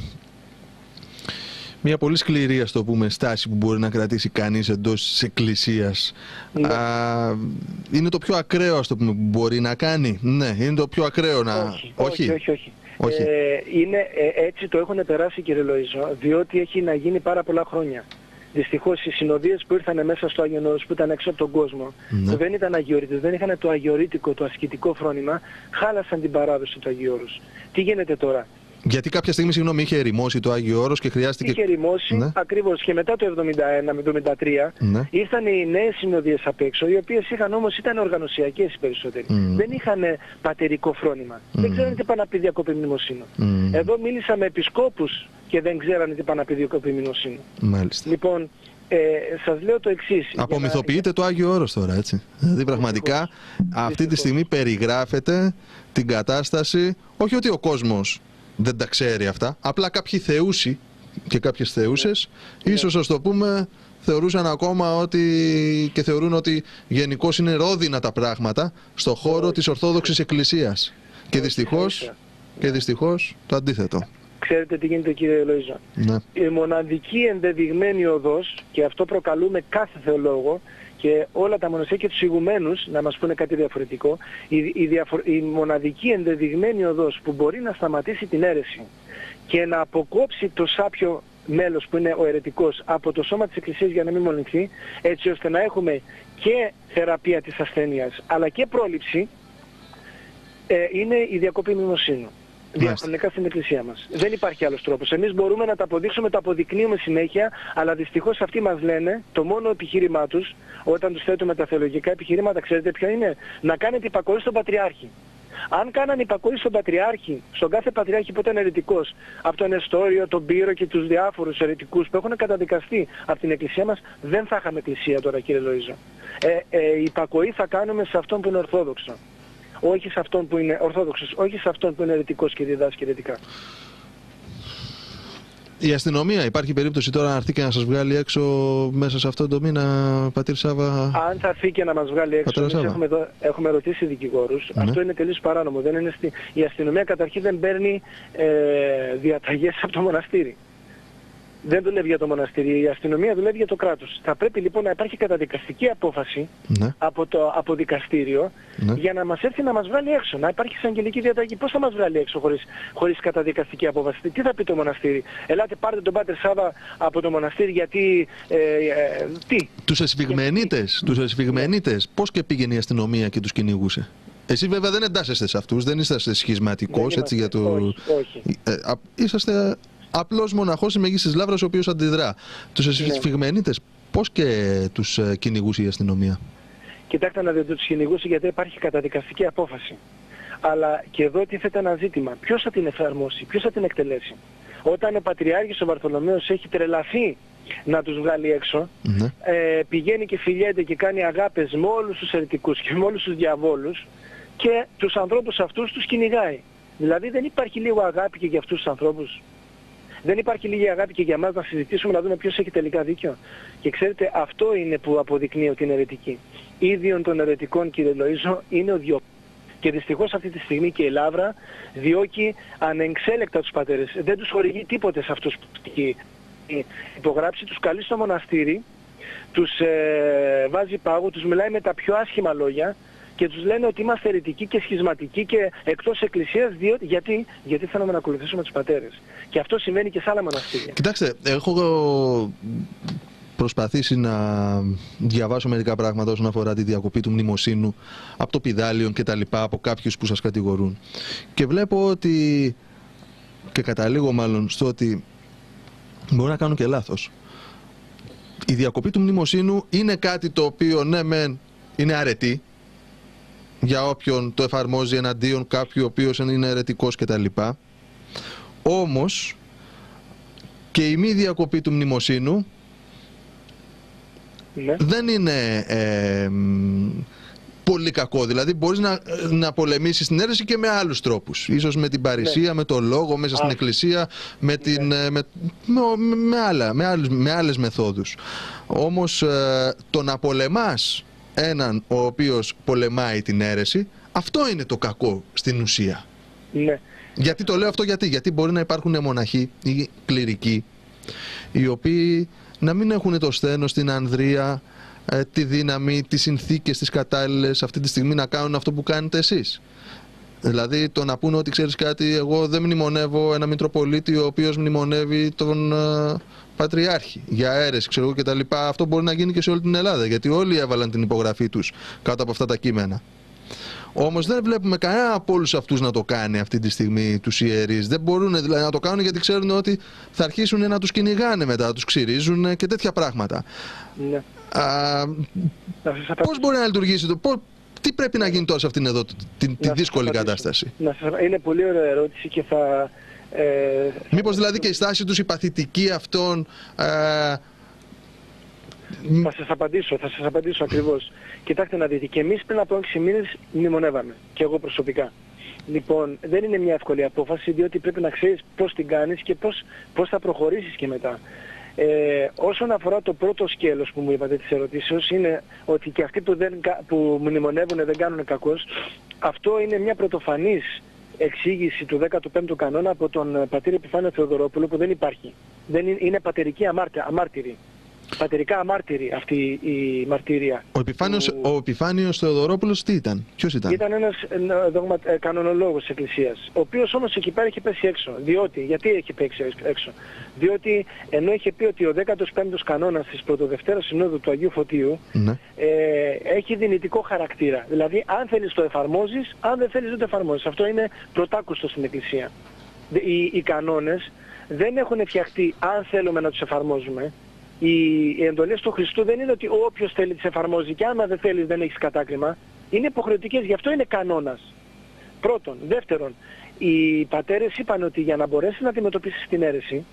μια πολύ σκληρή, ας το πούμε, στάση που μπορεί να κρατήσει κανείς εντός της εκκλησίας. Ναι. Α, είναι το πιο ακραίο, ας το πούμε, που μπορεί να κάνει. Ναι, είναι το πιο ακραίο να... Όχι, όχι, όχι. όχι. όχι. Ε, είναι, ε, έτσι το έχουν περάσει, κύριε Λοΐζο, διότι έχει να γίνει πάρα πολλά χρόνια. Δυστυχώς οι συνοδείες που ήρθαν μέσα στο Άγιον Όρος, που ήταν έξω από τον κόσμο, ναι. που δεν ήταν αγιορείτες, δεν είχαν το αγιορείτικο, το ασκητικό φρόνημα, χάλασαν την παράδοση του Αγίου Όρους. Τι γίνεται τώρα? Γιατί κάποια στιγμή, συγγνώμη, είχε ερημώσει το Άγιο Όρος και χρειάστηκε... Είχε ερημώσει, ναι. ακριβώς, και μετά το εβδομήντα ένα με εβδομήντα τρία ναι. ήρθαν οι νέες συνοδείες απ' έξω, οι οποίες είχαν όμως, ήταν οργανωσιακές οι περισσότεροι. Mm. Δεν είχαν πατερικό φρόνημα. Mm. Δεν ξέρανε τι πάνε να πει διακοπή μνημοσύνου. Mm. Εδώ μίλησα με επισκόπους και δεν ξέρανε τι πάνε να πει διακοπή μνημοσύνου. Μάλιστα. Λοιπόν, Ε, σας λέω το εξής. Απομυθοποιείτε να... το Άγιο Όρος τώρα, έτσι. Δηλαδή πραγματικά Δυστυχώς. αυτή Δυστυχώς. τη στιγμή περιγράφεται την κατάσταση, όχι ότι ο κόσμος δεν τα ξέρει αυτά, απλά κάποιοι θεούσοι και κάποιες θεούσες, ναι. ίσως ας το πούμε, θεωρούσαν ακόμα ότι και θεωρούν ότι γενικώς είναι ρόδινα τα πράγματα στο χώρο της Ορθόδοξης Εκκλησίας. Και δυστυχώς, και δυστυχώς το αντίθετο. Ξέρετε τι γίνεται, κύριε Λοΐζο? Ναι. Η μοναδική ενδεδειγμένη οδός, και αυτό προκαλούμε κάθε θεολόγο και όλα τα μοναστήρια και τους ηγουμένους να μας πούνε κάτι διαφορετικό, η, η, διαφο η μοναδική ενδεδειγμένη οδός που μπορεί να σταματήσει την αίρεση και να αποκόψει το σάπιο μέλος που είναι ο αιρετικός από το σώμα της Εκκλησίας για να μην μολυνθεί, έτσι ώστε να έχουμε και θεραπεία της ασθένειας αλλά και πρόληψη, ε, είναι η διακοπή μνημοσύνου. Διαχρονικά στην Εκκλησία μας. Δεν υπάρχει άλλος τρόπος. Εμείς μπορούμε να τα αποδείξουμε, τα αποδεικνύουμε συνέχεια, αλλά δυστυχώς αυτοί μας λένε, το μόνο επιχείρημά τους, όταν τους θέτουμε τα θεολογικά επιχειρήματα, ξέρετε ποιο είναι? Να κάνετε υπακοή στον Πατριάρχη. Αν κάνανε υπακοή στον Πατριάρχη, στον κάθε Πατριάρχη που ήταν αιρετικός, από τον Εστόριο, τον Πύρο και τους διάφορους αιρετικούς που έχουν καταδικαστεί από την Εκκλησία μας, δεν θα είχαμε Εκκλησία τώρα, κύριε Λοΐζο. Ε, ε, υπακοή θα κάνουμε σε αυτόν που είναι Ορθόδοξο. Όχι σε αυτόν που είναι Ορθόδοξος, όχι σε αυτόν που είναι αιρετικός και διδάσκει αιρετικά. Η αστυνομία, υπάρχει περίπτωση τώρα να έρθει και να σας βγάλει έξω μέσα σε αυτόν τον μήνα, πατήρ Σάβα? Αν θα έρθει και να μας βγάλει έξω, εμείς έχουμε, εδώ, έχουμε ρωτήσει δικηγόρους, ναι. Αυτό είναι τελείως παράνομο. Δεν είναι στη... Η αστυνομία καταρχήν δεν παίρνει ε, διαταγές από το μοναστήρι. Δεν δουλεύει για το μοναστήρι, η αστυνομία δουλεύει για το κράτος. Θα πρέπει λοιπόν να υπάρχει καταδικαστική απόφαση, ναι. από το από δικαστήριο, ναι. για να μας έρθει να μας βγάλει έξω. Να υπάρχει εισαγγελική διαταγή. Πώς θα μας βγάλει έξω χωρίς, χωρίς καταδικαστική απόφαση? Τι θα πει το μοναστήρι? Ελάτε πάρτε τον Πάτερ Σάβα από το μοναστήρι γιατί... Ε, ε, τι? Τους εσφιγμενίτες, τους εσφιγμενίτες, πώς και πήγαινε η αστυνομία και τους κυνηγούσε? Εσείς βέβαια δεν εντάσσεστε σε αυτούς, δεν είσαστε σχισματικός, έτσι για το... Όχι, όχι. Ε, α, είσαστε... απλώς μοναχός η Μεγίστης Λαύρας ο οποίος αντιδρά. Τους εσφιγμενίτες, ναι. πώς και τους ε, κυνηγούσε η αστυνομία? Κοιτάξτε να δείτε, τους κυνηγούσε γιατί υπάρχει καταδικαστική απόφαση. Αλλά και εδώ τίθεται ένα ζήτημα. Ποιος θα την εφαρμόσει, ποιος θα την εκτελέσει? Όταν ο Πατριάρχης ο Βαρθολομαίος έχει τρελαθεί να τους βγάλει έξω, ναι. ε, πηγαίνει και φιλιέται και κάνει αγάπες με όλους τους αιρετικούς και με όλους τους διαβόλους και τους ανθρώπους αυτούς τους κυνηγάει. Δηλαδή δεν υπάρχει λίγο αγάπη και για αυτούς τους ανθρώπους? Δεν υπάρχει λίγη αγάπη και για μας να συζητήσουμε, να δούμε ποιος έχει τελικά δίκιο? Και ξέρετε, αυτό είναι που αποδεικνύει ότι είναι αιρετική. Ίδιον των αιρετικών, κύριε Λοΐζο, είναι ο διώκτη. Και δυστυχώς αυτή τη στιγμή και η Λαύρα διώκει ανεξέλεκτα τους πατέρες. Δεν τους χορηγεί τίποτε σε αυτούς που έχει υπογράψει, τους καλεί στο μοναστήρι, τους ε, βάζει πάγο, τους μιλάει με τα πιο άσχημα λόγια και τους λένε ότι είμαστε αιρετικοί και σχισματικοί και εκτός εκκλησίας, διότι, γιατί, γιατί θέλουμε να ακολουθήσουμε τους πατέρες. Και αυτό συμβαίνει και σε άλλα μοναστήρια. Κοιτάξτε, έχω προσπαθήσει να διαβάσω μερικά πράγματα όσον αφορά τη διακοπή του μνημοσύνου από το Πηδάλιον και τα λοιπά, από κάποιους που σας κατηγορούν. Και βλέπω ότι, και καταλήγω μάλλον στο ότι μπορεί να κάνουν και λάθος. Η διακοπή του μνημοσύνου είναι κάτι το οποίο ναι μεν είναι αρετή για όποιον το εφαρμόζει εναντίον κάποιου ο οποίος είναι αιρετικός κτλ. Όμως και η μη διακοπή του μνημοσύνου, ναι. δεν είναι ε, πολύ κακό. Δηλαδή μπορείς να, να πολεμήσεις την αίρεση και με άλλους τρόπους. Ίσως με την παρησία, ναι. με το λόγο μέσα στην Α. εκκλησία, με, την, ναι. με, με, με, άλλα, με, άλλες, με άλλες μεθόδους. Όμως ε, το να πολεμάς έναν ο οποίος πολεμάει την αίρεση, αυτό είναι το κακό στην ουσία. Ναι. Γιατί το λέω αυτό? Γιατί, γιατί μπορεί να υπάρχουν μοναχοί ή κληρικοί οι οποίοι να μην έχουν το σθένος, την ανδρεία, ε, τη δύναμη, τις συνθήκες, τις κατάλληλες αυτή τη στιγμή να κάνουν αυτό που κάνετε εσείς. Δηλαδή το να πούνε ότι ξέρεις κάτι, εγώ δεν μνημονεύω ένα Μητροπολίτη ο οποίος μνημονεύει τον ε, Πατριάρχη για αίρεση, ξέρω εγώ κτλ. Αυτό μπορεί να γίνει και σε όλη την Ελλάδα, γιατί όλοι έβαλαν την υπογραφή τους κάτω από αυτά τα κείμενα. Όμως δεν βλέπουμε κανένα από όλους αυτούς να το κάνει αυτή τη στιγμή, τους ιερείς. Δεν μπορούν δηλαδή να το κάνουν γιατί ξέρουν ότι θα αρχίσουν να τους κυνηγάνε μετά, να τους ξυρίζουν και τέτοια πράγματα. Ναι. Α, πώς μπορεί να λειτουργήσει το, πώς, τι πρέπει να γίνει τώρα σε αυτήν εδώ τη, τη δύσκολη κατάσταση? Να σας... Είναι πολύ ωραία ερώτηση και θα... Ε... Μήπως δηλαδή και η στάση τους, η παθητική αυτών... Ε... Θα σας απαντήσω, θα σας απαντήσω ακριβώς. Κοιτάξτε να δείτε, και εμείς πριν από έξι μήνες μνημονεύαμε, και εγώ προσωπικά. Λοιπόν, δεν είναι μια εύκολη απόφαση, διότι πρέπει να ξέρεις πώς την κάνεις και πώς, πώς θα προχωρήσεις και μετά. Ε, όσον αφορά το πρώτο σκέλος που μου είπατε της ερωτήσεως, είναι ότι και αυτοί που, δεν, που μνημονεύουν δεν κάνουν κακός. Αυτό είναι μια πρωτοφανής εξήγηση του δέκατου πέμπτου κανόνα από τον πατήρ Επιφάνιο Θεοδωρόπουλο, που δεν υπάρχει. Δεν είναι, είναι πατερική αμάρτυρη. πατερικά αμάρτυρη αυτή η μαρτυρία. Ο Επιφάνιος, του... ο Επιφάνιος Θεοδωρόπουλος τι ήταν, ποιος ήταν? Ήταν ένας δογμα... κανονολόγος της Εκκλησίας, ο οποίος όμως εκεί πέρα είχε πέσει έξω. Διότι, γιατί έχει πέσει έξω? Διότι ενώ είχε πει ότι ο δέκατος πέμπτος κανόνας της Πρωτοδευτέρας Συνόδου του Αγίου Φωτίου, ναι, ε, έχει δυνητικό χαρακτήρα. Δηλαδή αν θέλεις το εφαρμόζεις, αν δεν θέλεις δεν το εφαρμόζεις. Αυτό είναι πρωτάκουστο στην Εκκλησία. Οι, οι κανόνες δεν έχουν φτιαχτεί αν θέλουμε να τους εφαρμόζουμε. Οι εντολές του Χριστού δεν είναι ότι όποιος θέλει τις εφαρμόζει και άμα δεν θέλεις δεν έχεις κατάκριμα. Είναι υποχρεωτικές, γι' αυτό είναι κανόνας. Πρώτον. Δεύτερον, οι πατέρες είπαν ότι για να μπορέσεις να αντιμετωπίσεις την αίρεση,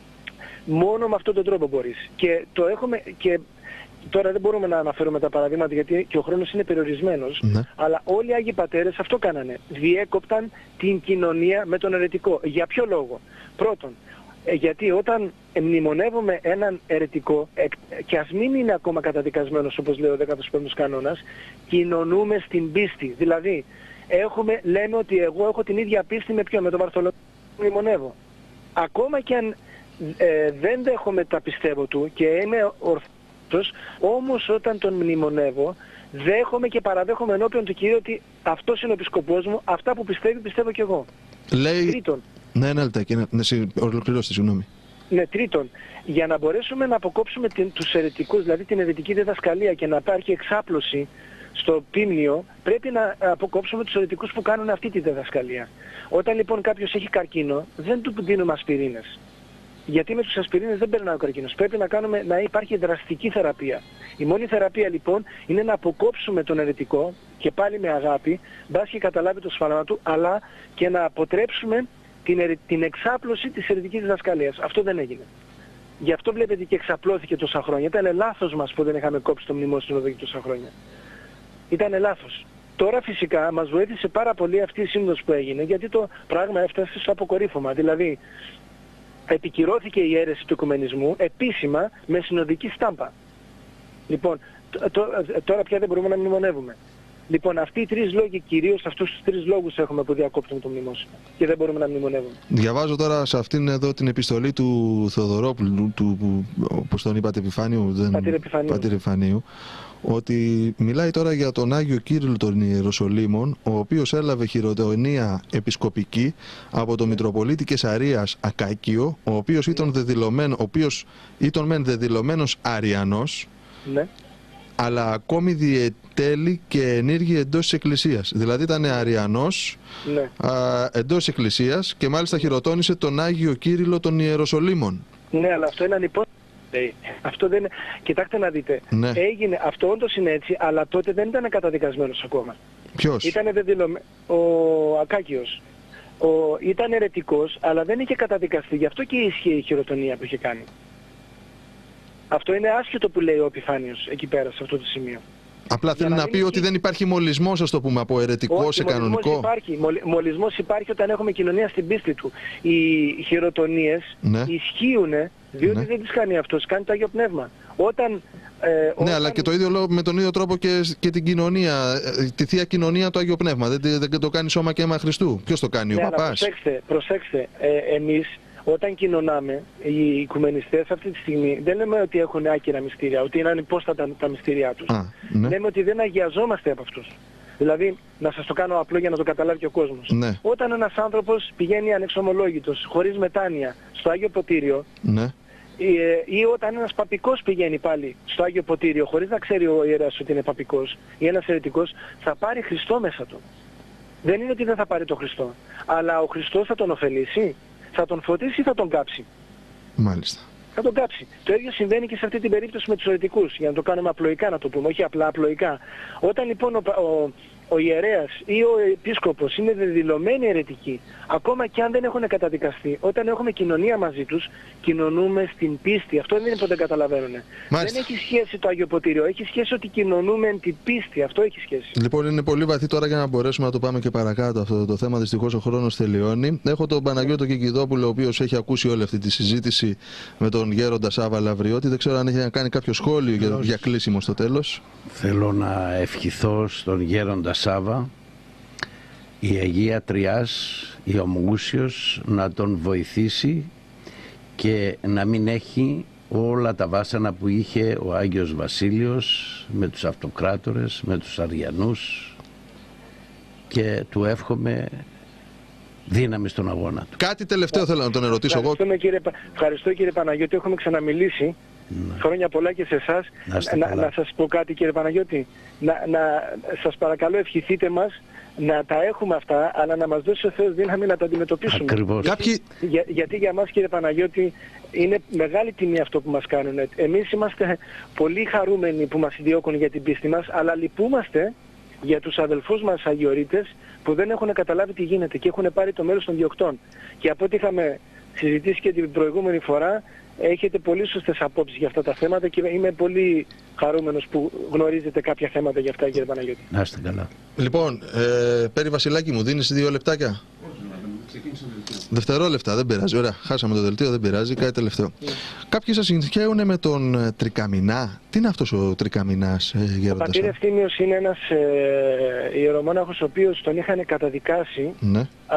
μόνο με αυτόν τον τρόπο μπορείς. Και το έχουμε... Και τώρα δεν μπορούμε να αναφέρουμε τα παραδείγματα γιατί και ο χρόνος είναι περιορισμένος, ναι, αλλά όλοι οι Άγιοι Πατέρες αυτό κάνανε. Διέκοπταν την κοινωνία με τον αιρετικό. Για ποιο λόγο? Πρώτον, γιατί όταν μνημονεύουμε έναν αιρετικό, και ας μην είναι ακόμα καταδικασμένος όπως λέει ο δέκατος πέμπτος κανόνας, κοινωνούμε στην πίστη. Δηλαδή, έχουμε, λέμε ότι εγώ έχω την ίδια πίστη με ποιον? Με τον Βαρθολομαίο, μνημονεύω. Ακόμα και αν ε, δεν δέχομαι τα πιστεύω του και είμαι ορθός, όμως όταν τον μνημονεύω, δέχομαι και παραδέχομαι ενώπιον του Κυρίου ότι αυτός είναι ο επισκοπός μου, αυτά που πιστεύει πιστεύω κι εγώ. Λέει... Τρίτον, ναι, ένα λεπτάκι, να, να ολοκληρώσετε, συγγνώμη. Ναι, τρίτον, για να μπορέσουμε να αποκόψουμε την, τους αιρετικούς, δηλαδή την αιρετική διδασκαλία και να υπάρχει εξάπλωση στο πίμνιο, πρέπει να αποκόψουμε τους αιρετικούς που κάνουν αυτή τη διδασκαλία. Όταν λοιπόν κάποιος έχει καρκίνο, δεν του δίνουμε ασπιρίνες. Γιατί με τους ασπιρίνες δεν περνάει ο καρκίνος. Πρέπει να, κάνουμε, να υπάρχει δραστική θεραπεία. Η μόνη θεραπεία λοιπόν είναι να αποκόψουμε τον αιρετικό και πάλι με αγάπη, μπας και καταλάβει το σφάλμα του, αλλά και να αποτρέψουμε την, την εξάπλωση της αιρετικής διδασκαλίας. Αυτό δεν έγινε. Γι' αυτό βλέπετε και εξαπλώθηκε τόσα χρόνια. Ήταν λάθος μας που δεν είχαμε κόψει το μνημόσυνο εδώ και τόσα χρόνια. Ήταν λάθος. Τώρα φυσικά μας βοήθησε πάρα πολύ αυτή η σύνοδος που έγινε, γιατί το πράγμα έφτασε στο αποκορύφωμα. Δηλαδή, επικυρώθηκε η αίρεση του οικουμενισμού επίσημα με συνοδική στάμπα. Λοιπόν, τώρα πια δεν μπορούμε να μνημονεύουμε. Λοιπόν, αυτοί οι τρεις λόγοι, κυρίως αυτούς τους τρεις λόγους έχουμε που διακόπτουν το μνημόσυνο και δεν μπορούμε να μνημονεύουμε. Διαβάζω τώρα σε αυτήν εδώ την επιστολή του Θεοδωρόπουλου, του, όπως τον είπατε, Επιφάνιου, δεν... Πατήρ Επιφανίου. Πατήρ Επιφανίου, ότι μιλάει τώρα για τον Άγιο Κύριλλο των Ιεροσολύμων, ο οποίος έλαβε χειροτονία επισκοπική από τον Μητροπολίτη Κεσαρίας Ακάκιο, ο οποίος ήταν δεδηλωμένο, ο οποίος ήταν μεν δεδηλωμένος Αριανός, ναι, αλλά ακόμη διετέλει και ενήργει εντός της Εκκλησίας. Δηλαδή ήταν Αριανός, ναι, α, εντός της Εκκλησίας και μάλιστα χειροτώνησε τον Άγιο Κύριλλο των Ιεροσολύμων. Ναι, αλλά αυτό είναι ανυπόθετο. Αυτό δεν είναι... Κοιτάξτε να δείτε. Ναι. Έγινε... Αυτό όντως είναι έτσι, αλλά τότε δεν ήταν καταδικασμένος ακόμα. Ποιος? Ήτανε δεδηλωμένο. Ο Ακάκιος. Ο... Ήταν αιρετικός, αλλά δεν είχε καταδικαστεί. Γι' αυτό και ίσχυε η χειροτονία που είχε κάνει. Αυτό είναι άσχετο που λέει ο Επιφάνιος εκεί πέρα, σε αυτό το σημείο. Απλά θέλει να, να πει ότι έχει... δεν υπάρχει μολυσμός, ας το πούμε, από αιρετικό Όχι, σε κανονικό. Υπάρχει. Μολ... Μολυσμός υπάρχει όταν έχουμε κοινωνία στην πίστη του. Οι χειροτονίες, ναι, ισχύουν, διότι, ναι, δεν τις κάνει αυτός, κάνει το Άγιο Πνεύμα. Όταν, ε, όταν... Ναι, αλλά και το ίδιο, με τον ίδιο τρόπο και, και την κοινωνία, τη Θεία Κοινωνία το Άγιο Πνεύμα. Δεν, δεν το κάνει σώμα και αίμα Χριστού. Ποιος το κάνει, ναι, ο Παπάς? Προσέξτε, προσέξτε. Ε, εμείς όταν κοινωνάμε, οι οικουμενιστές αυτή τη στιγμή δεν λέμε ότι έχουν άκυρα μυστήρια, ότι είναι ανυπόστατα τα, τα μυστήριά τους. Α, ναι. Λέμε ότι δεν αγιαζόμαστε από αυτούς. Δηλαδή, να σας το κάνω απλό για να το καταλάβει και ο κόσμος. Ναι. Όταν ένας άνθρωπος πηγαίνει ανεξομολόγητος, χωρίς μετάνοια, στο Άγιο Ποτήριο, ναι, ή, ή όταν ένας παπικός πηγαίνει πάλι στο Άγιο Ποτήριο, χωρίς να ξέρει ο ιερέας ότι είναι παπικός ή ένας αιρετικός, θα πάρει Χριστό μέσα του. Δεν είναι ότι δεν θα πάρει το Χριστό, αλλά ο Χριστός θα τον ωφελήσει. Θα τον φωτίσει ή θα τον κάψει? Μάλιστα. Θα τον κάψει. Το ίδιο συμβαίνει και σε αυτή την περίπτωση με τους αιρετικούς, για να το κάνουμε απλοϊκά να το πούμε, όχι απλά απλοϊκά. Όταν λοιπόν ο, ο, ο ιερέας ή ο επίσκοπος είναι δεδηλωμένοι αιρετικοί, ακόμα και αν δεν έχουν καταδικαστεί, όταν έχουμε κοινωνία μαζί τους, κοινωνούμε στην πίστη. Αυτό δεν είναι που δεν καταλαβαίνουν. Δεν έχει σχέση το Άγιο Ποτήριο, έχει σχέση ότι κοινωνούμε την πίστη. Αυτό έχει σχέση. Λοιπόν, είναι πολύ βαθύ τώρα για να μπορέσουμε να το πάμε και παρακάτω αυτό το θέμα. Δυστυχώς ο χρόνος τελειώνει. Έχω τον Παναγιώτο Κικιδόπουλο, ο οποίος έχει ακούσει όλη αυτή τη συζήτηση με τον Γέροντα Σάβα Λαβριώτη. Δεν ξέρω αν έχει να κάνει κάποιο σχόλιο για, για κλείσιμο στο τέλος. Θέλω να ευχηθώ στον Γέροντα Σάβα η Αγία Τριάς, η Ομογούσιος, να τον βοηθήσει και να μην έχει όλα τα βάσανα που είχε ο Άγιος Βασίλειος με τους αυτοκράτορες, με τους Αριανούς, και του εύχομαι δύναμη στον αγώνα του. Κάτι τελευταίο θέλω να τον ερωτήσω εγώ. Κύριε, ευχαριστώ κύριε Παναγιώτη, έχουμε ξαναμιλήσει. Ναι. Χρόνια πολλά και σε εσάς. Να, να, να σας πω κάτι κύριε Παναγιώτη. Να, να σας παρακαλώ, ευχηθείτε μας να τα έχουμε αυτά, αλλά να μας δώσει ο Θεός δύναμη να τα αντιμετωπίσουμε. Ακριβώς. Κάποιοι... Για, γιατί για μας κύριε Παναγιώτη είναι μεγάλη τιμή αυτό που μας κάνουν. Εμείς είμαστε πολύ χαρούμενοι που μας διώκουν για την πίστη μας, αλλά λυπούμαστε για τους αδελφούς μας αγιορείτες που δεν έχουν καταλάβει τι γίνεται και έχουν πάρει το μέρος των διωκτών. Και από ό,τι είχαμε συζητήσει και την προηγούμενη φορά, έχετε πολύ σωστές απόψεις για αυτά τα θέματα και είμαι πολύ χαρούμενος που γνωρίζετε κάποια θέματα για αυτά, κύριε Παναγιώτη. Να είστε καλά. Λοιπόν, ε, Πέρι Βασιλάκη, μου δίνεις δύο λεπτάκια? Δευτερόλεπτα, δεν πειράζει. Ωραία, χάσαμε το δελτίο, δεν πειράζει. Κάτι τελευταίο. Yeah. Κάποιοι σας συγχαίουν με τον ε, Τρικαμηνά. Τι είναι αυτός ο Τρικαμηνάς, ε, Γέροντας? Ο πατήρ Ευθύμιος είναι ένας ε, ιερομόναχος ο οποίος τον είχαν καταδικάσει, ναι. α,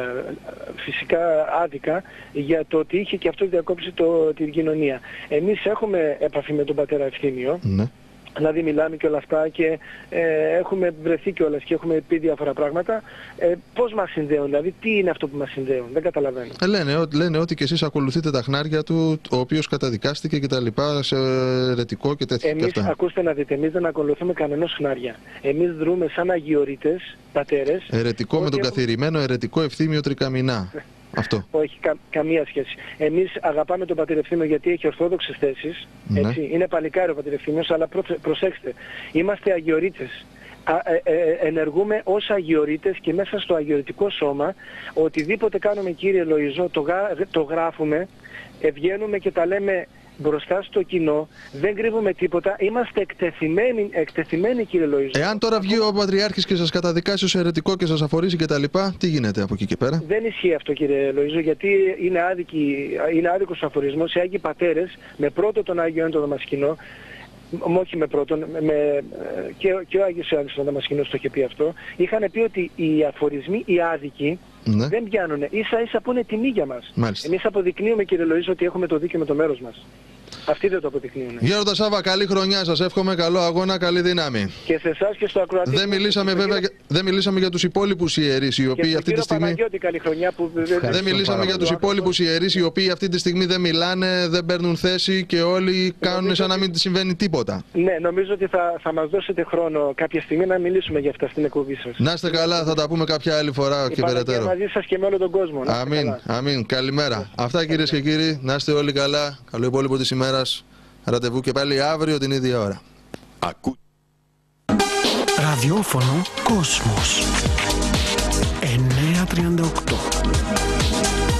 φυσικά άδικα, για το ότι είχε και αυτός διακόψει το, την κοινωνία. Εμείς έχουμε επαφή με τον πατέρα Ευθύμιο. Ναι. Δηλαδή μιλάμε και όλα αυτά και ε, έχουμε βρεθεί κιόλας και έχουμε πει διάφορα πράγματα. Ε, πώς μας συνδέουν, δηλαδή τι είναι αυτό που μας συνδέουν, δεν καταλαβαίνω. Ε, λένε, ό, λένε ότι και εσείς ακολουθείτε τα χνάρια του, ο οποίος καταδικάστηκε και τα λοιπά σε ερετικό και τέτοια. Εμείς, ακούστε να δείτε, εμείς δεν ακολουθούμε κανένας χνάρια. Εμείς δρούμε σαν αγιορείτες, πατέρες. Ερετικό με τον έχουμε... καθηρημένο ερετικό Ευθύμιο Τρικαμηνά. Αυτό. Όχι, κα, καμία σχέση. Εμείς αγαπάμε τον πατήρ Ευθύμιο γιατί έχει ορθόδοξες θέσεις. Ναι. Έτσι. Είναι παλικάρι ο πατήρ Ευθύμιος, αλλά προ, προσέξτε, είμαστε αγιορείτες. Α, ε, ε, ενεργούμε ως αγιορείτες και μέσα στο αγιορειτικό σώμα οτιδήποτε κάνουμε, κύριε Λοϊζό, το, το γράφουμε, ε, βγαίνουμε και τα λέμε μπροστά στο κοινό, δεν κρύβουμε τίποτα, είμαστε εκτεθειμένοι, εκτεθειμένοι κύριε Λοϊζό. Εάν τώρα βγει ο Πατριάρχης και σας καταδικάσει ως αιρετικό και σας αφορήσει και τα λοιπά, τι γίνεται από εκεί και πέρα? Δεν ισχύει αυτό κύριε Λοϊζό, γιατί είναι, άδικη, είναι άδικος ο αφορισμός. Οι Άγιοι Πατέρες, με πρώτο τον Άγιο Έντο Δαμασκηνό, όχι με πρώτον, με, και, και ο Άγιος Ιωάννης ο Δαμασκηνός το είχε πει αυτό, είχαν πει ότι οι αφορισμοί, οι άδικοι, ναι. δεν πιάνουνε, ίσα ίσα που είναι τιμή για μας. Μάλιστα. Εμείς αποδεικνύουμε κύριε Λοΐζο ότι έχουμε το δίκαιο με το μέρος μας. Αυτοί δεν το αποδεικνύουν. Γέροντα Σάβα, καλή χρονιά σας. Εύχομαι καλό αγώνα, καλή δύναμη. Και σε εσάς και στο ακροατή. Δεν μιλήσαμε, βέβαια, κύριο... δεν μιλήσαμε για τους υπόλοιπους ιερείς, οι οποίοι αυτή τη στιγμή. Καλή χρονιά που... Δεν μιλήσαμε για τους υπόλοιπους ιερείς, οι οποίοι αυτή τη στιγμή δεν μιλάνε, δεν παίρνουν θέση και όλοι κάνουν νομίζω σαν να μην συμβαίνει τίποτα. Ναι, νομίζω ότι θα, θα μας δώσετε χρόνο κάποια στιγμή να μιλήσουμε για αυτά στην εκπομπή σας. Να είστε καλά, θα τα πούμε κάποια άλλη φορά και περαιτέρω. Μαζί σας και με όλο τον κόσμο. Αμήν, αμήν. Καλημέρα. Αυτά κυρίες και κύριοι, να είστε όλοι καλά. Καλό υπόλοιπο της ημέρας. Ραντεβού και πάλι αύριο την ίδια ώρα. Ακού... Ραδιόφωνο Κόσμος εννιακόσια τριάντα οκτώ.